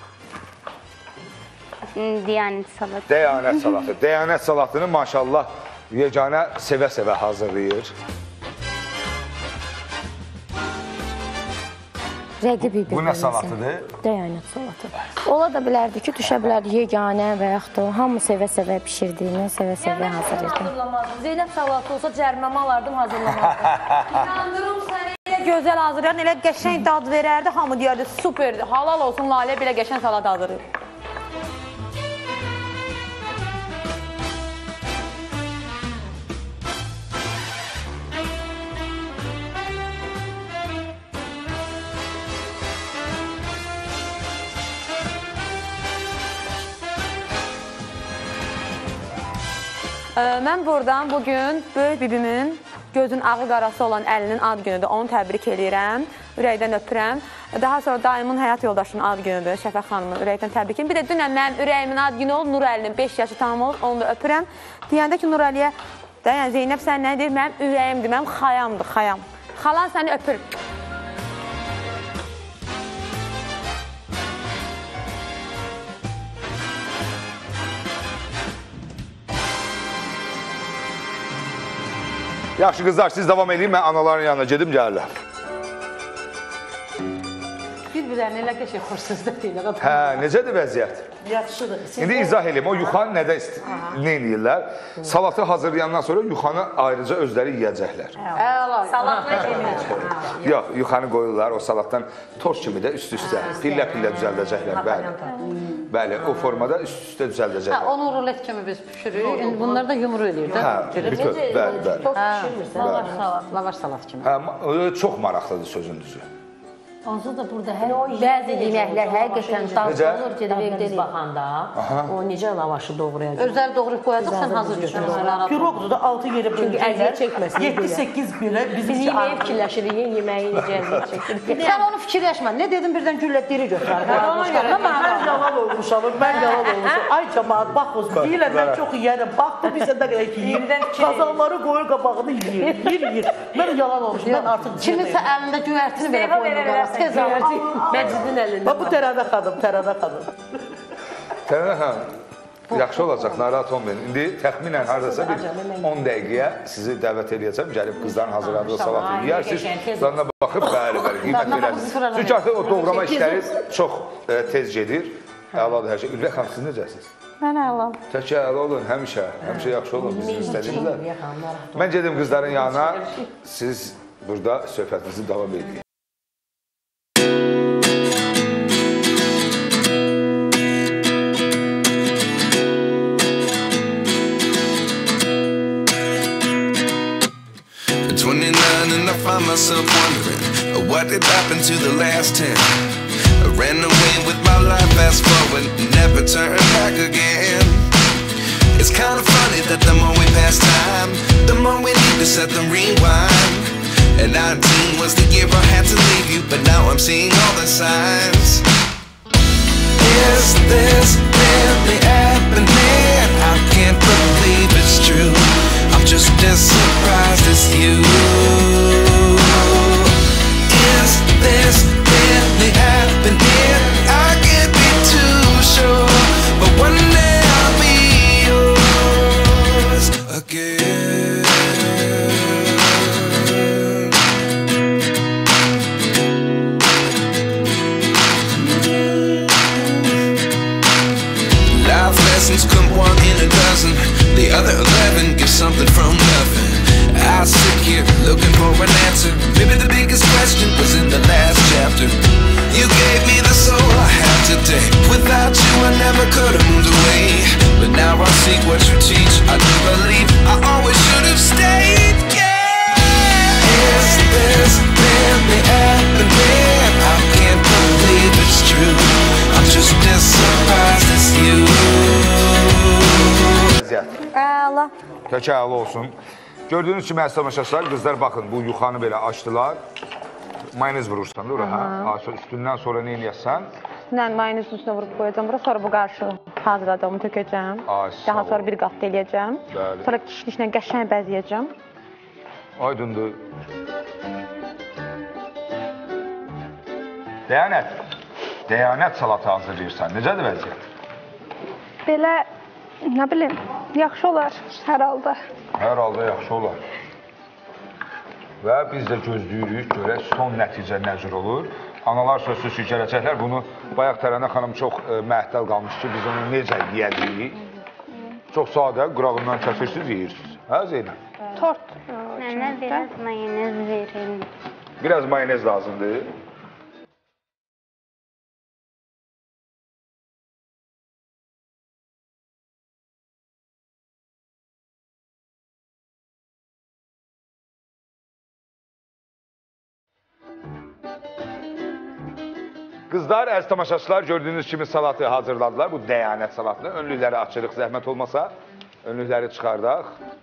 Diyanet salatı. Diyanet salatı. Diyanet salatını maşallah yeganə sevə-sevə hazırlayır. Rəqib bir-bir. Bu nə salatıdır? Diyanet salatı. Ola da bilərdi ki, düşə bilərdi yeganə və yaxud da hamı sevə-sevə pişirdiyini, sevə-sevə hazırlayırdı. Zeynəb salatı olsa cərməmə alardım, hazırlamazdım. İnandırım səni. Gözəl hazırlayan, elə qəşəng dad verərdi, hamı deyərdi, superdir, halal olsun, Lalə belə qəşəng salat hazırlayır. Mən buradan bugün böyük bibimin gözün ağı qarası olan əlinin ad günüdür. Onu təbrik edirəm, ürəkdən öpürəm. Daha sonra dayımın həyat yoldaşının ad günüdür, Şəfəq xanımın ürəkdən təbrik edirəm. Bir də dünən mənim ürəyimin ad günü olub, Nur Əlinin beş yaşı tamam olub, onu da öpürəm. Deyəndə ki, Nur Əliyə, yəni Zeynəb sən nə deyir? Mənim ürəyimdir, mənim xayamdır, xayam. Xalan səni öpür. Yaxşı qızlar, siz davam edin, mən anaların yanına gedim, gəlirlər. Bir-birlərini elə qəşək xoşsuzda deyil. Hə, necədir vəziyyət? Yaxşıdır. İndi izah edeyim, o yuxanı nədə nə edirlər? Salatı hazırlayandan sonra yuxanı ayrıca özləri yiyəcəklər. Salatla yemək. Yox, yuxanı qoyurlar, o salatdan toz kimi də üst-üstə, pillə-pillə düzəldəcəklər, bəli. Bəli, o formada üst-üstə düzəldəcəklər. Onu rulet kimi biz pişiririk, bunlar da yumru eləyir. Hə, bütöv, bəli, bəli. Lavaş salat kimi. Hə, çox maraqlıdır sözün düzü. Onsuz da burada bəzi yeməklər həqiqətən dadlı olur, gedib evdə biz baxanda, o necə lavaşı doğrayacaq. Özləri doğrayıb qoyacaqsan, hazır götürürsən. Piroqdur da altı yeri böləcəklər. yeddi səkkiz belə bizim Biz yeməyi fikirləşirik, yeməyi necə əziyyət çəkirik. Sən onu fikirləşmə, nə dedim birdən güllə diri götürər. Ona görə mən yalan olmuşam, mən yalan olmuşam. Ay cəmaat, bax olsun, deyirlər mən çox yiyərəm, bax bu bizə də qədər ki, yiyir. Qazanları qoyur qabağını yiyir, yiyir, yiyir. Mən yalan olmuşam, mən artıq yiyirəm. Kimisə əlində güvərtini verə qoyurlar. Tez alır. Məcidin əlində. Bax, bu Tərənə xanım, Tərənə xanım. Tərənə xanım, yaxşı olacaq, narahat olmayın. İndi təxminən haradasa bir on dəqiqəyə sizi dəvət edəcəm, gəlib qızların hazırladığı salatı yiyərsiniz. Dadına baxıb, bəli, bəli, qiymət verərsiniz. Çünki artıq o doğrama işləri çox tez gedir. Əladır hər şey. Ülvə xanım, siz necəsiniz? Mən əlam. Tək əla olun, həmişə, həmişə yaxşı olun, bizim istədiyimizlər. Mən gedim qızların yanına, siz burada söhbətinizi davam edin. twenty-nine and I find myself wondering what did happen to the last ten. I ran away with my life, fast forward, never turn back again. It's kind of funny that the more we pass time, the more we need to set them rewind. And nineteen was the year I had to leave you, but now I'm seeing all the signs. Is this really happening? I can't believe it's true. I'm just as surprised as you. Is this really happening? I can't be too sure, but one day I'll be yours again. Life lessons come one in a dozen. The other eleven give something from nothing. I sit here looking for an answer. Maybe the biggest question was in the last chapter. You gave me the soul I have today. Without you I never could have moved away. But now I see what you teach. I do believe I always should have stayed. Yeah. Is this really happening? I can't believe it's true. I'm just as surprised as you. Əla. Tək əla olsun. Gördüyünüz kimi əziz tamaşaçılar, qızlar baxın, bu yuxanı belə açdılar. Mayonez vurursan da ora, hə? Üstündən sonra nə eləyəsən? Mən mayonezin üstünə vurub qoyacağım bura, sonra bu qarşı hazırladığımı tökəcəm. Daha sonra bir qat eləyəcəm. Sonra kişnişlə qəşəng bəzəyəcəm. Aydındır. Dəyanət, dəyanət salatı hazırlayırsan. Necədir vəziyyət? Belə, nə bilim, yaxşı olar hər halda. Hər halda yaxşı olar. Və biz də gözləyirik, görək son nəticə necə olur. Analar sözsüz ki, gələcəklər. Bunu bayaq Tərənə xanım çox məhdəl qalmış ki, biz onu necə yiyədik. Çox sadə, qırağından kəsirsiniz, yeyirsiniz. Hə Zeynəb? Tort. Mənə biraz mayonez verin. Biraz mayonez lazımdır. Qızlar, əziz tamaşaçılar, gördüyünüz kimi salatı hazırladılar. Bu dəyanət salatını. Önlükləri açırıq, zəhmət olmasa. Önlükləri çıxardaq.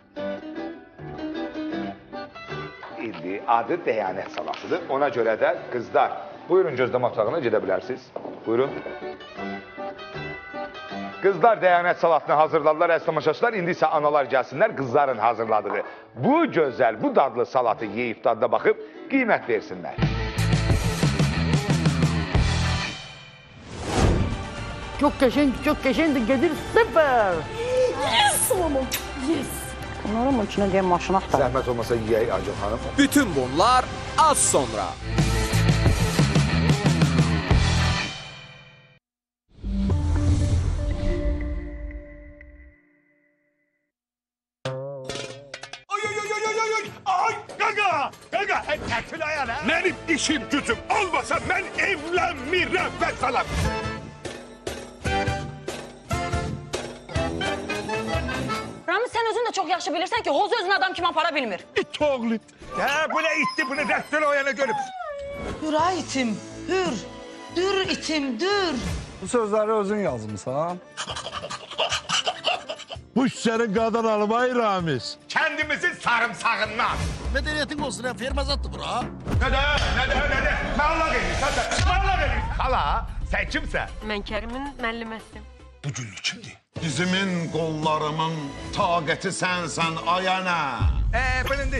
İndi adı dəyanət salatıdır. Ona görə də qızlar, buyurun gözləmə otağına gedə bilərsiniz. Buyurun. Qızlar dəyanət salatını hazırladılar, əziz tamaşaçılar. İndi isə analar gəlsinlər, qızların hazırladığı bu gözəl, bu dadlı salatı yeyib dadına baxıb qiymət versinlər. Çok qəşəng, çok qəşəngdir, gedir, süper. Yes, mamam, yes. Bunların içine deyəm maşına axtar. Zəhmət olmasa yiyək Acun xanım. Bütün bunlar az sonra. Mənim işim gücüm olmasa mən evlənmirəm və salam. Ramiz, sen özün de çok yaxşı bilirsən ki, Hoz özün adam kimi apara bilmir. İt oğlu it. Ya bu ne itti, bunu dəstəl o yana görüb. Hür ay itim, hür. Dür itim, dür. Bu sözləri özün yazmışsan. Bu işlerin qadın almayı Ramiz. Kendimizin sarımsağından. Medeniyetin olsun ya, fermazattı bura. Ne de, ne de, ne de. Mağla gelirsən de, mağla gelirsən. Hala, sen kimsən? Mən Kərimin müəlliməsiyim. Bu güllü kimdir? Dizimin, qollarımın taqəti sənsən ayana. Eee, bilindir.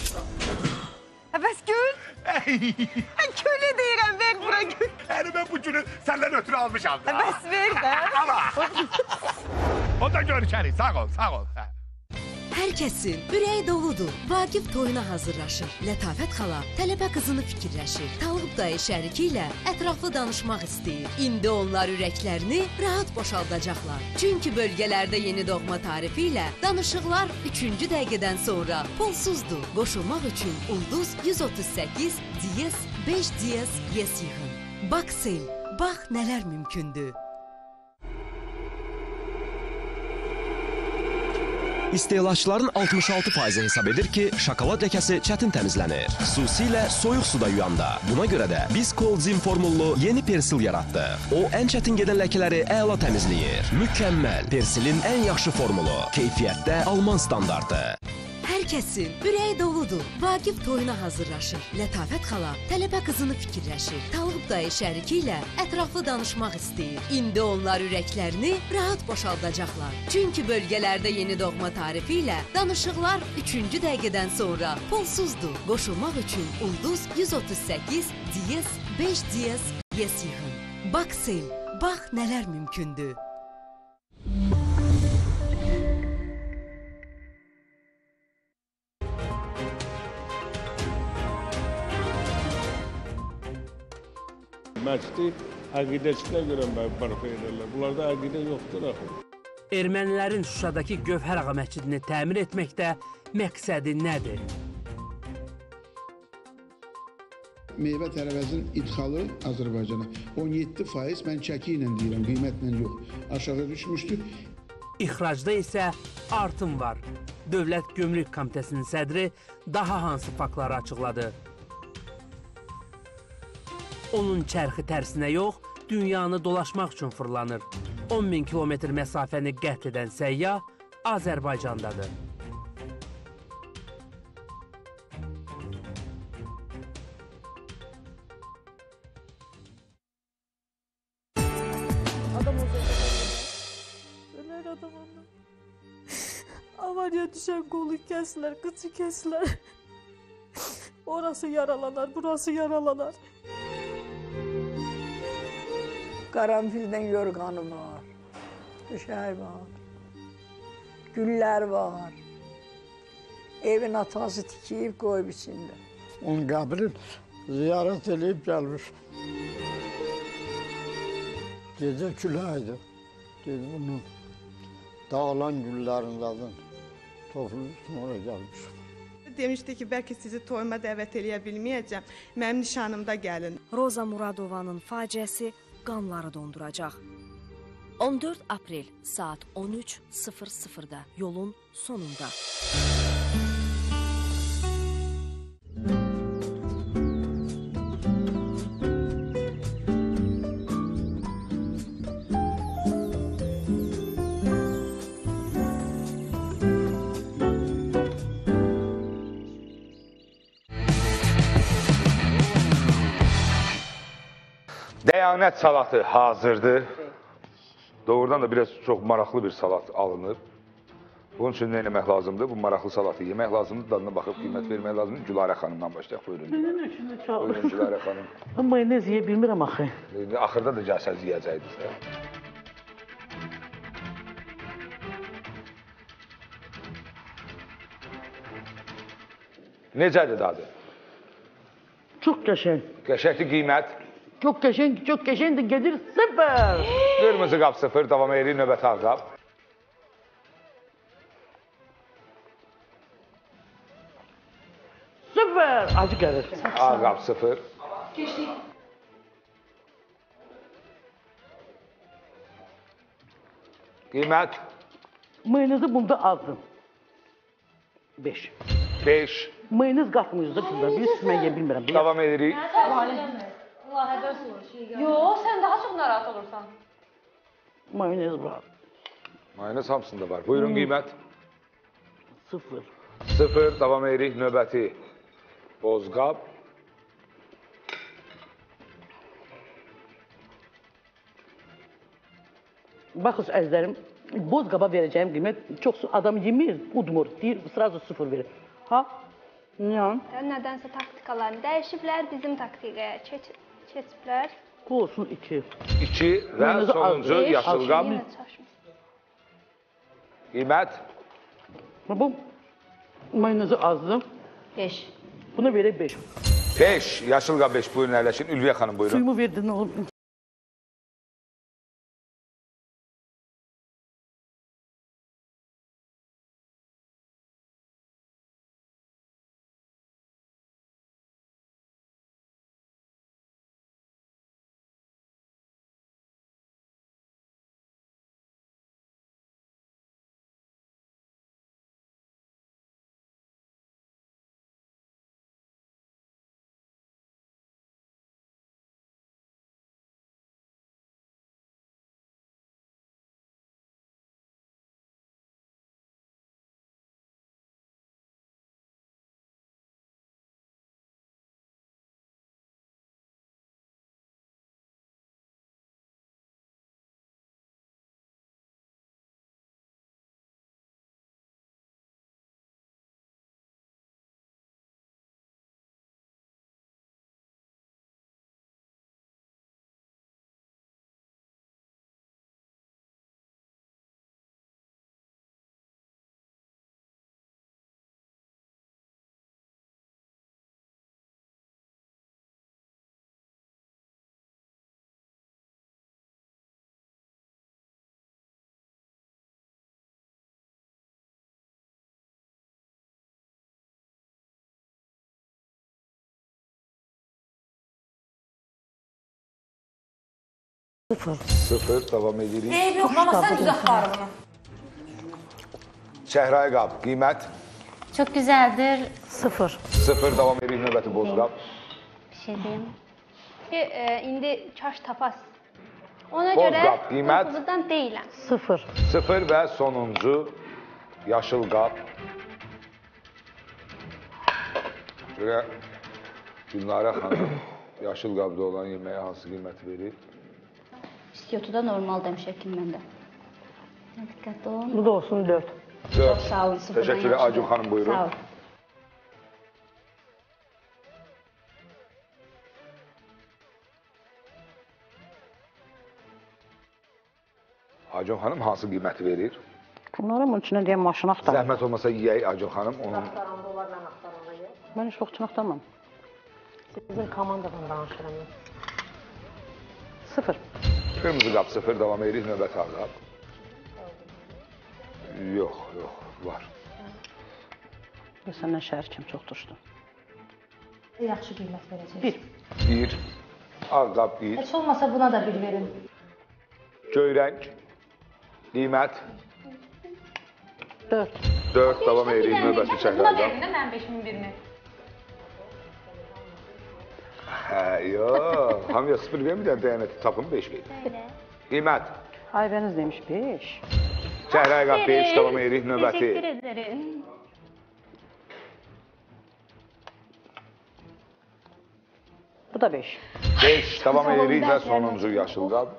Bəs gül? Gülü deyirəm, ver bura gül. Yəni mən bu gülü səndən ötürü almışam da. Bəs ver də. Ala. O da görüşərik, sağ ol, sağ ol. Hər kəsin ürəyi doludur. Vaqif toyuna hazırlaşır. Lətafət xala tələbə qızını fikirləşir. Talğıb dayı şəriki ilə ətraflı danışmaq istəyir. İndi onlar ürəklərini rahat boşaldacaqlar. Çünki bölgələrdə yeni doğma tarifi ilə danışıqlar üçüncü dəqiqədən sonra pulsuzdur. Qoşulmaq üçün Ulduz yüz otuz səkkiz diyez beş diyez yes yığın. Baksel, bax nələr mümkündür. İstehlakçıların altmış altı faizi hesab edir ki, şokolad ləkəsi çətin təmizlənir. Xüsusilə soyuq suda yuyanda. Buna görə də biz Coldzin formullu yeni persil yaratdıq. O, ən çətin gedən ləkələri əla təmizləyir. Mükəmməl, persilin ən yaxşı formulu. Keyfiyyətdə Alman standartı. Hər kəsin ürəyi doludur. Vaqif toyuna hazırlaşır. Lətafət xala tələbə qızını fikirləşir. Talğıb dayı şəriki ilə ətraflı danışmaq istəyir. İndi onlar ürəklərini rahat boşaldacaqlar. Çünki bölgələrdə yeni doğma tarifi ilə danışıqlar üçüncü dəqiqədən sonra pulsuzdur. Qoşulmaq üçün Ulduz yüz otuz səkkiz diyez beş diyez yes yığın. Baksel, bax nələr mümkündür. Məscidi əqidəçilə görə bərpa edirlər. Bunlarda əqidə yoxdur axı. Ermənilərin Şuşadakı Gövhər Ağa məscidini təmir etməkdə məqsədi nədir? Meyvə tərəvəzin idxalı Azərbaycana on yeddi faiz mən çəki ilə deyirəm, qiymətlə yox. Aşağı düşmüşdür. İxracda isə artım var. Dövlət Gömrük Komitəsinin sədri daha hansı faktları açıqladı? Onun çərxi tərsinə yox, dünyanı dolaşmaq üçün fırlanır. on min kilometr məsafəni qət edən səyyah Azərbaycandadır. Adam olacaq. Ölər adam onlar. Avariya düşən qolu kəsilər, qıçı kəsilər. Orası yaralanar, burası yaralanar. Qaranfildən yorğanı var, düşər var, güllər var. Evin atası tikiyib qoyub içində. Onun qəbrin ziyarət edib gəlmiş. Gecə küləkdir. Dedi bunu dağılan güllərin zadın toplayıb oraya gəlmiş. Demişdi ki, bəlkə sizi toyuma dəvət eləyə bilməyəcəm. Mənim nişanımda gəlin. Roza Muradovanın faciəsi qanları donduracaq. on dörd aprel saat on üç sıfır sıfırda yolun sonunda. Dəyanət salatı hazırdır. Doğrudan da biraz çox maraqlı bir salat alınır. Bunun üçün nə etmək lazımdır? Bu maraqlı salatı yemək lazımdır. Dadına baxıb qiymət vermək lazımdır. Gülarə xanımdan başlayaq. Buyurun. Buyurun Gülarə xanım. Ben mayonez yeyə bilmirəm axı. Axırda da gəlsəz yiyəcəkdiniz. Necədir dadı? Çox qəşəng. Qəşəngdir qiymət. Çox qəşəng, çox qəşəngdir. Gedir sıfır. Qırmızı qap sıfır, davam edir növbəti ağ qap. Sıfır. Acı gəlir. Ağ qap sıfır. Keçdik. Qiymət? Mayonezi bunda azdır. beş. beş. Mayonez qatmıyız da bunda. Bilirsiniz, mən yeyə bilmirəm. Davam edirik. Yox, sən daha çox narahat olursan. Mayonez var. Mayonez hamısında var. Buyurun qiymət. Sıfır. Sıfır, davam edirik növbəti. Bozqab. Baxın əzizlərim, boz qaba verəcəyim qiymət çox adam yemir, udmur, deyir, sırası sıfır verir. Ha? Niyə? Nədənsə taktikalarını dəyişiblər, bizim taktikaya keç keçiblər. Bu olsun iki. iki və sonuncu yaşıl qab. Qiymət? Bu mayonezi azdır. beş. Buna verək beş. beş, yaşıl qab beş. Buyurun əyləşin. Ülviyə xanım buyurun. Suyumu verdin, nə oldu? Sıfır. Sıfır, davam edirik. Eyb yox, amma sən düzəlt barı bunu. Çəhrayı qab, qiymət? Çok güzeldir. Sıfır. Sıfır, davam edirik növbəti boz qab. Bir şey diyeyim. E, e, indi kaş tapas. Ona Boz görə qab, qiymət? qorxudan deyiləm. Sıfır. Sıfır və sonuncu yaşıl qab. Şöyle Gülnarə xanım yaşıl qabda olan yeməyə hansı qiymət verir? İstiyotu da normal demişəkim məndə. Diqqətli olun. Bu da olsun dört. dört. Çox sağ olun. sıfırdan Təşəkkürlər. yaxşıdır. Acun xanım buyurun. Sağ olun. Acun xanım hansı qiyməti verir? Bunları bunun içində deyəm maşını axtarım. Zəhmət olmasa yiyək Acun xanım. Onun... Mən heç vaxt üçün axtarmam. Sizin komandadan danışıram. Sıfır. Kırmızı qap sıfır, davam edirik növbəti ağ qap. Yox, yox, var. Səndən şəhərkim çox düşdü. Yaxşı qiymət verəcək. Bir. Bir. Ağ qap bir. Heç olmasa buna da bir verin. Göy rəng. Qiymət. Dört. Dört, davam edirik növbəti Buna çəklərdən. verin də mənim beşimin birini. Hə, yox. Hamıya sıfır verməyən dəyanəti tapın beş verir. Qiymət. Aybəniz demiş beş. Çəhrayı qap beş, davam edirik növbəti. Teşekkür ederim. Bu da beş. beş davam edirik və sonuncu yaşıl qab.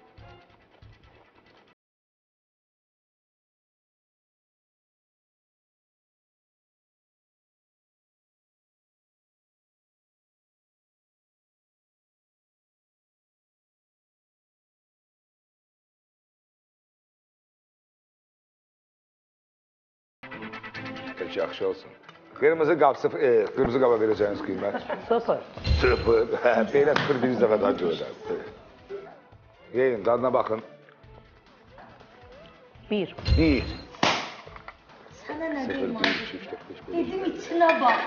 Peki, yaxşı olsun. Qırmızı qab sıfır, e, qırmızı qaba verəcəyiniz qiymət? Sıfır. Sıfır. Belə sıfır bir dəfə daha görürəm. Yeyin, dadına baxın. Bir. Bir. Sənə nə deyim? Bir, iki, üç, dörd, beş, beş. Dedim içinə bax.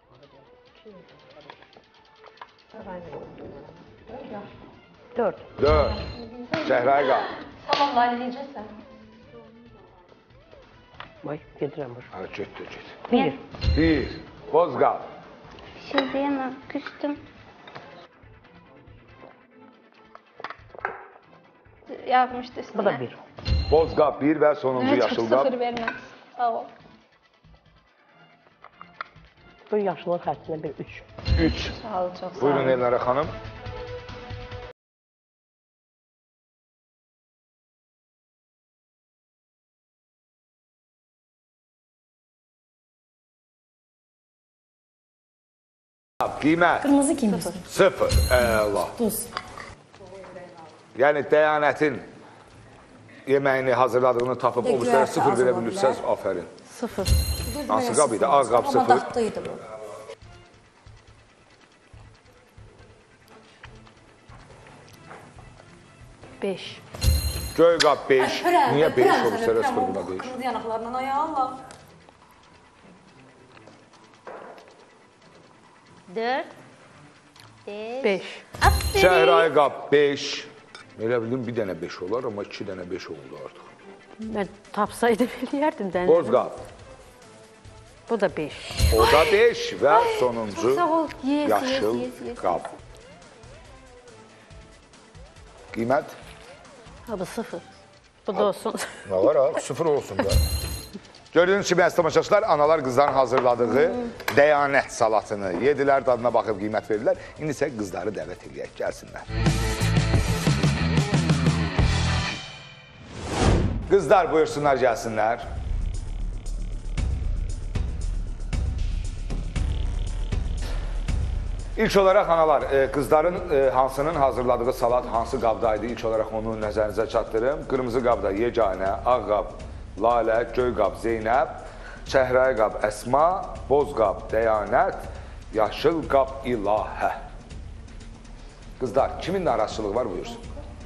Dörd. Dörd. Şəhraya qab. Tamam, Lale, necəsən? Vay, gedirəm bur. Ha, getdi, get. Bir. Bir. Boz qab. Bir şey diyemem, küstüm. Yazmışdı üstüne. Bu da bir. Boz qab bir və sonuncu Evet, yaşıl çok qab. sıfır vermez. Sağ ol. Bu yaşılın xəttinə bir üç. Üç. Sağ ol, çok sağ ol. Buyurun Elnara xanım. Qiymət? Qırmızı qiymət. Sıfır. Əla. Duz. Yəni Dəyanətin yeməyini hazırladığını tapıb o biristlərə sıfır verə bilirsəz, afərin. Sıfır. Hansı qab idi? Ağ qab sıfır. Amma dadlı idi bu. Beş. Göy qab beş. Niyə beş olursa sıfır buna beş? Qırmızı yanaqlarından ayağı Allah. Dört. Beş. Beş. Aferin. Şəhrayı qab beş. Elə bildim bir dənə beş olar, amma iki dənə beş oldu artıq. Mən tapsaydım eləyərdim də. Boz qab. Bu da beş. O da beş və sonuncu sağ ol. Yes, yaşıl yes, yes, yes, qab. Qiymət? Ha, bu sıfır. Bu da olsun. Nə var ha? Sıfır olsun da. Gördüğünüz kimi, əziz tamaşaçılar, analar qızların hazırladığı dəyanət salatını yedilər, dadına baxıb qiymət verdilər. İndi isə qızları dəvət edək, gəlsinlər. Qızlar buyursunlar, gəlsinlər. İlk olaraq analar, qızların hansının hazırladığı salat hansı qabdaydı? İlk olaraq onu nəzərinizə çatdırım. Qırmızı qabda Yeganə, ağ qab Lalə, göy qab Zeynəb, çəhrayı qab Əsma, boz qab Dəyanət, yaşıl qab İlahə. Qızlar, kimin narazçılığı var buyursun?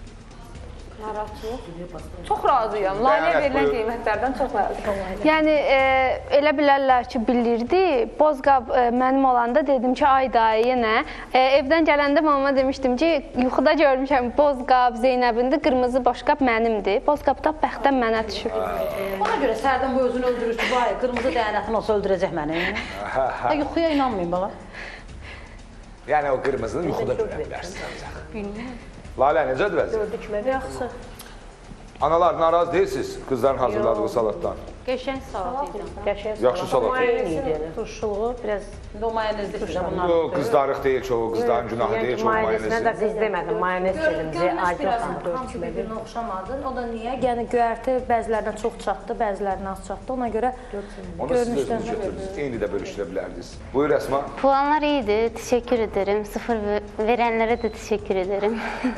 Çox razıyam. Lalə verilən qiymətlərdən çox razıyam. Yəni e, elə bilərlər ki, bilirdi. Bozqab e, mənim olanda dedim ki, ay dayı yenə. E, evdən gələndə mama demişdim ki, yuxuda görmüşəm Bozqab Zeynəbindi, qırmızı boşqab mənimdir. Bozqab da bəxtdən mənə düşür. Ona görə sərdən bu özünü öldürür ki, vay, qırmızı dəyənətin olsa öldürəcək məni. Ha, yuxuya inanmayın bala. Yəni o qırmızını yuxuda görə bilərsiniz. Bilməm. Lalə, necədir vəziyyət? Gördük mə? Yaxşı. Analar, naraz deyilsiniz qızların hazırladığı salatdan? Qəşəng salat idi. Qəşəng salat. Yaxşı salat. Mayonezli turşuluğu, biraz o mayonezli turşuluğu. Yox, qızdarıq deyil ki, o qızların günahı deyil ki, o mayonezli. Mayonezlə də qız demədim, mayonez dedim. Hamısı bir-birinə oxşamadı. O da niyə? Yəni göyərti bəzilərinə çox çatdı, bəzilərinə az çatdı. Ona görə onu siz özünüz götürdünüz. Eyni də bölüşdürə bilərdiniz. Buyur Əsma. Puanlar iyiydi. Teşekkür ederim. Sıfır verenlere de teşekkür ederim.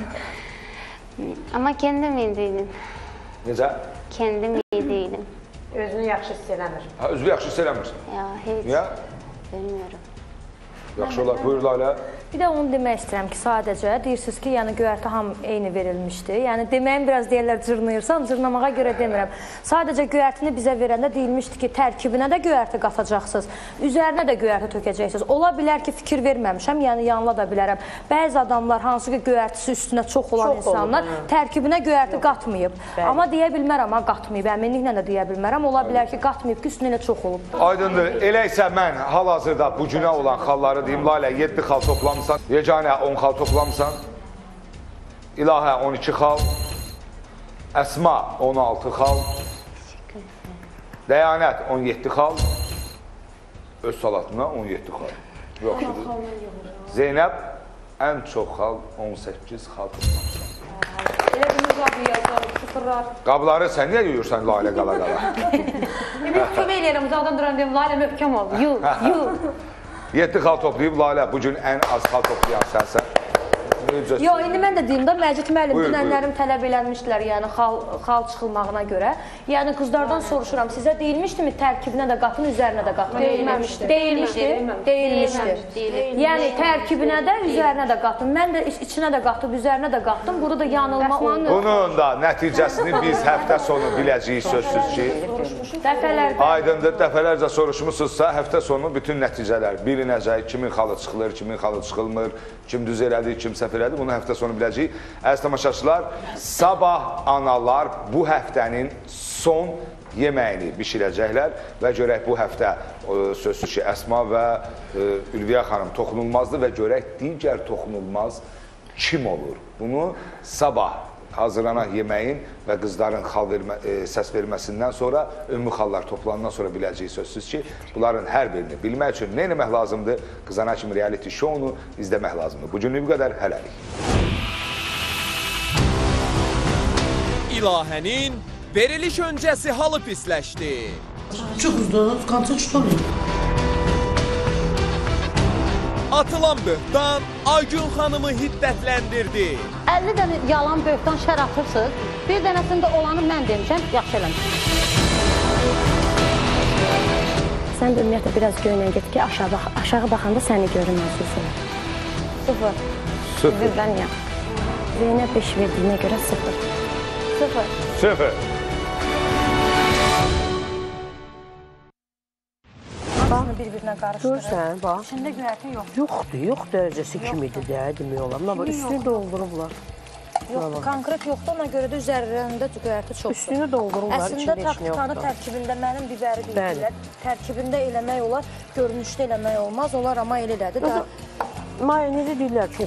Ama kendim iyi değilim. Necə? Kendim iyi değilim. Özünü yaxşı hiss eləmir. Ha, özünü yaxşı hiss eləmirsən? Ya hiç. Niyə? Bilmiyorum. Yaxşı olar. Buyur Lalə. Bir də onu demək istəyirəm ki, sadəcə deyirsiniz ki, yəni göyərti ham eyni verilmişdi. Yəni deməyim biraz deyirlər cırnayırsan, cırnamağa görə demirəm. Sadəcə göyərtini bizə verəndə deyilmişdi ki, tərkibinə də göyərti qatacaqsınız, üzərinə də göyərti tökəcəksiniz. Ola bilər ki, fikir verməmişəm, yəni yanıla da bilərəm. Bəzi adamlar hansı ki, göyərtisi üstünə çox olan çox insanlar olur, tərkibinə göyərti qatmayıb. Bəli. Amma deyə bilmərəm, ha, qatmayıb. Əminliklə də deyə bilmərəm. Ola bilər ki, qatmayıb ki, üstünə çox olub. Aydındır. Elə isə mən hal-hazırda bu günə olan xalları deyim. Lalə, yeddi xal toplamısan. Yeganə on xal toplamısan. İlahə on iki xal. Əsma on altı xal. Dəyanət on yeddi xal. Öz salatına on yeddi xal. Yoxşudur. Zeynəb ən çox xal on səkkiz xal tutmamışam. Elə bir qab yazarıq, sıfırlar. Qabları sən niyə yuyursan Lalə qala-qala? Bir kömək eləyirəm, uzaqdan duran deyim, Lalə möhkəm oldu, yu, yu. yeddi xal toplayıb Lalə, bugün ən az xal toplayan sənsən. Yox, indi mən də deyim də, Məcid müəllim, dünənlərim tələb eləmişdilər, yəni xal, xal çıxılmağına görə. Yəni qızlardan soruşuram, sizə deyilmişdimi tərkibinə də qatın, üzərinə də qatın? Deyilməmişdi. Deyilmişdi? Deyilmişdi. Yəni tərkibinə də, üzərinə də qatın. Mən də içinə də qatıb, üzərinə də qatdım. Burada yanılma oldu. Bunun da nəticəsini biz həftə sonu biləcəyik sözsüz ki. Dəfələrdə. Aydındır, dəfələrcə soruşmusunuzsa, həftə sonu bütün nəticələr bilinəcək. Kimin xalı çıxılır, kimin xalı çıxılmır, kim düz elədi, kim səhv elədi. Bunu həftə sonu biləcəyik. Əziz tamaşaçılar, sabah analar bu həftənin son yeməyini bişirəcəklər və görək bu həftə sözsüz ki, Əsma və Ülviyə xanım toxunulmazdır və görək digər toxunulmaz kim olur? Bunu sabah hazırlanan yeməyin və qızların xal vermə, e, səs verməsindən sonra, ümumi xallar toplanandan sonra biləcəyik sözsüz ki, bunların hər birini bilmək üçün nə etmək lazımdır? Qızana kimi reality show-unu izləmək lazımdır. Bugünlük bu qədər, hələlik. İlahənin veriliş öncəsi halı pisləşdi. Çox uzun, qança çıxalım. Atılan böhtan Aygün xanımı hiddətləndirdi. əlli dənə yalan böhtan şər atırsınız. Bir dənəsində olanı mən demişəm, yaxşı eləmişəm. Sən də ümumiyyətlə biraz göynən get ki, aşağı, bax aşağı baxanda səni görüm əzizim. Sıfır. Sıfır. Birdən ya. Zeynəb beş verdiyinə görə sıfır. Sıfır. Sıfır. Bir-birinə qarışdırır. Görsən, bax. İçində göyərti yox. Yoxdur, yox dərəcəsi kimidir də, demək olar. Amma üstünü doldurublar. Yox, konkret yoxdur, ona görə də üzərlərində göyərti çoxdur. Üstünü doldururlar, içində Əslində heç nə yoxdur. taptanı tərkibində mənim bibəri bildirlər. Tərkibində eləmək olar, görünüşdə eləmək olmaz, olar amma elə elədi də. Mayonezi deyirlər çox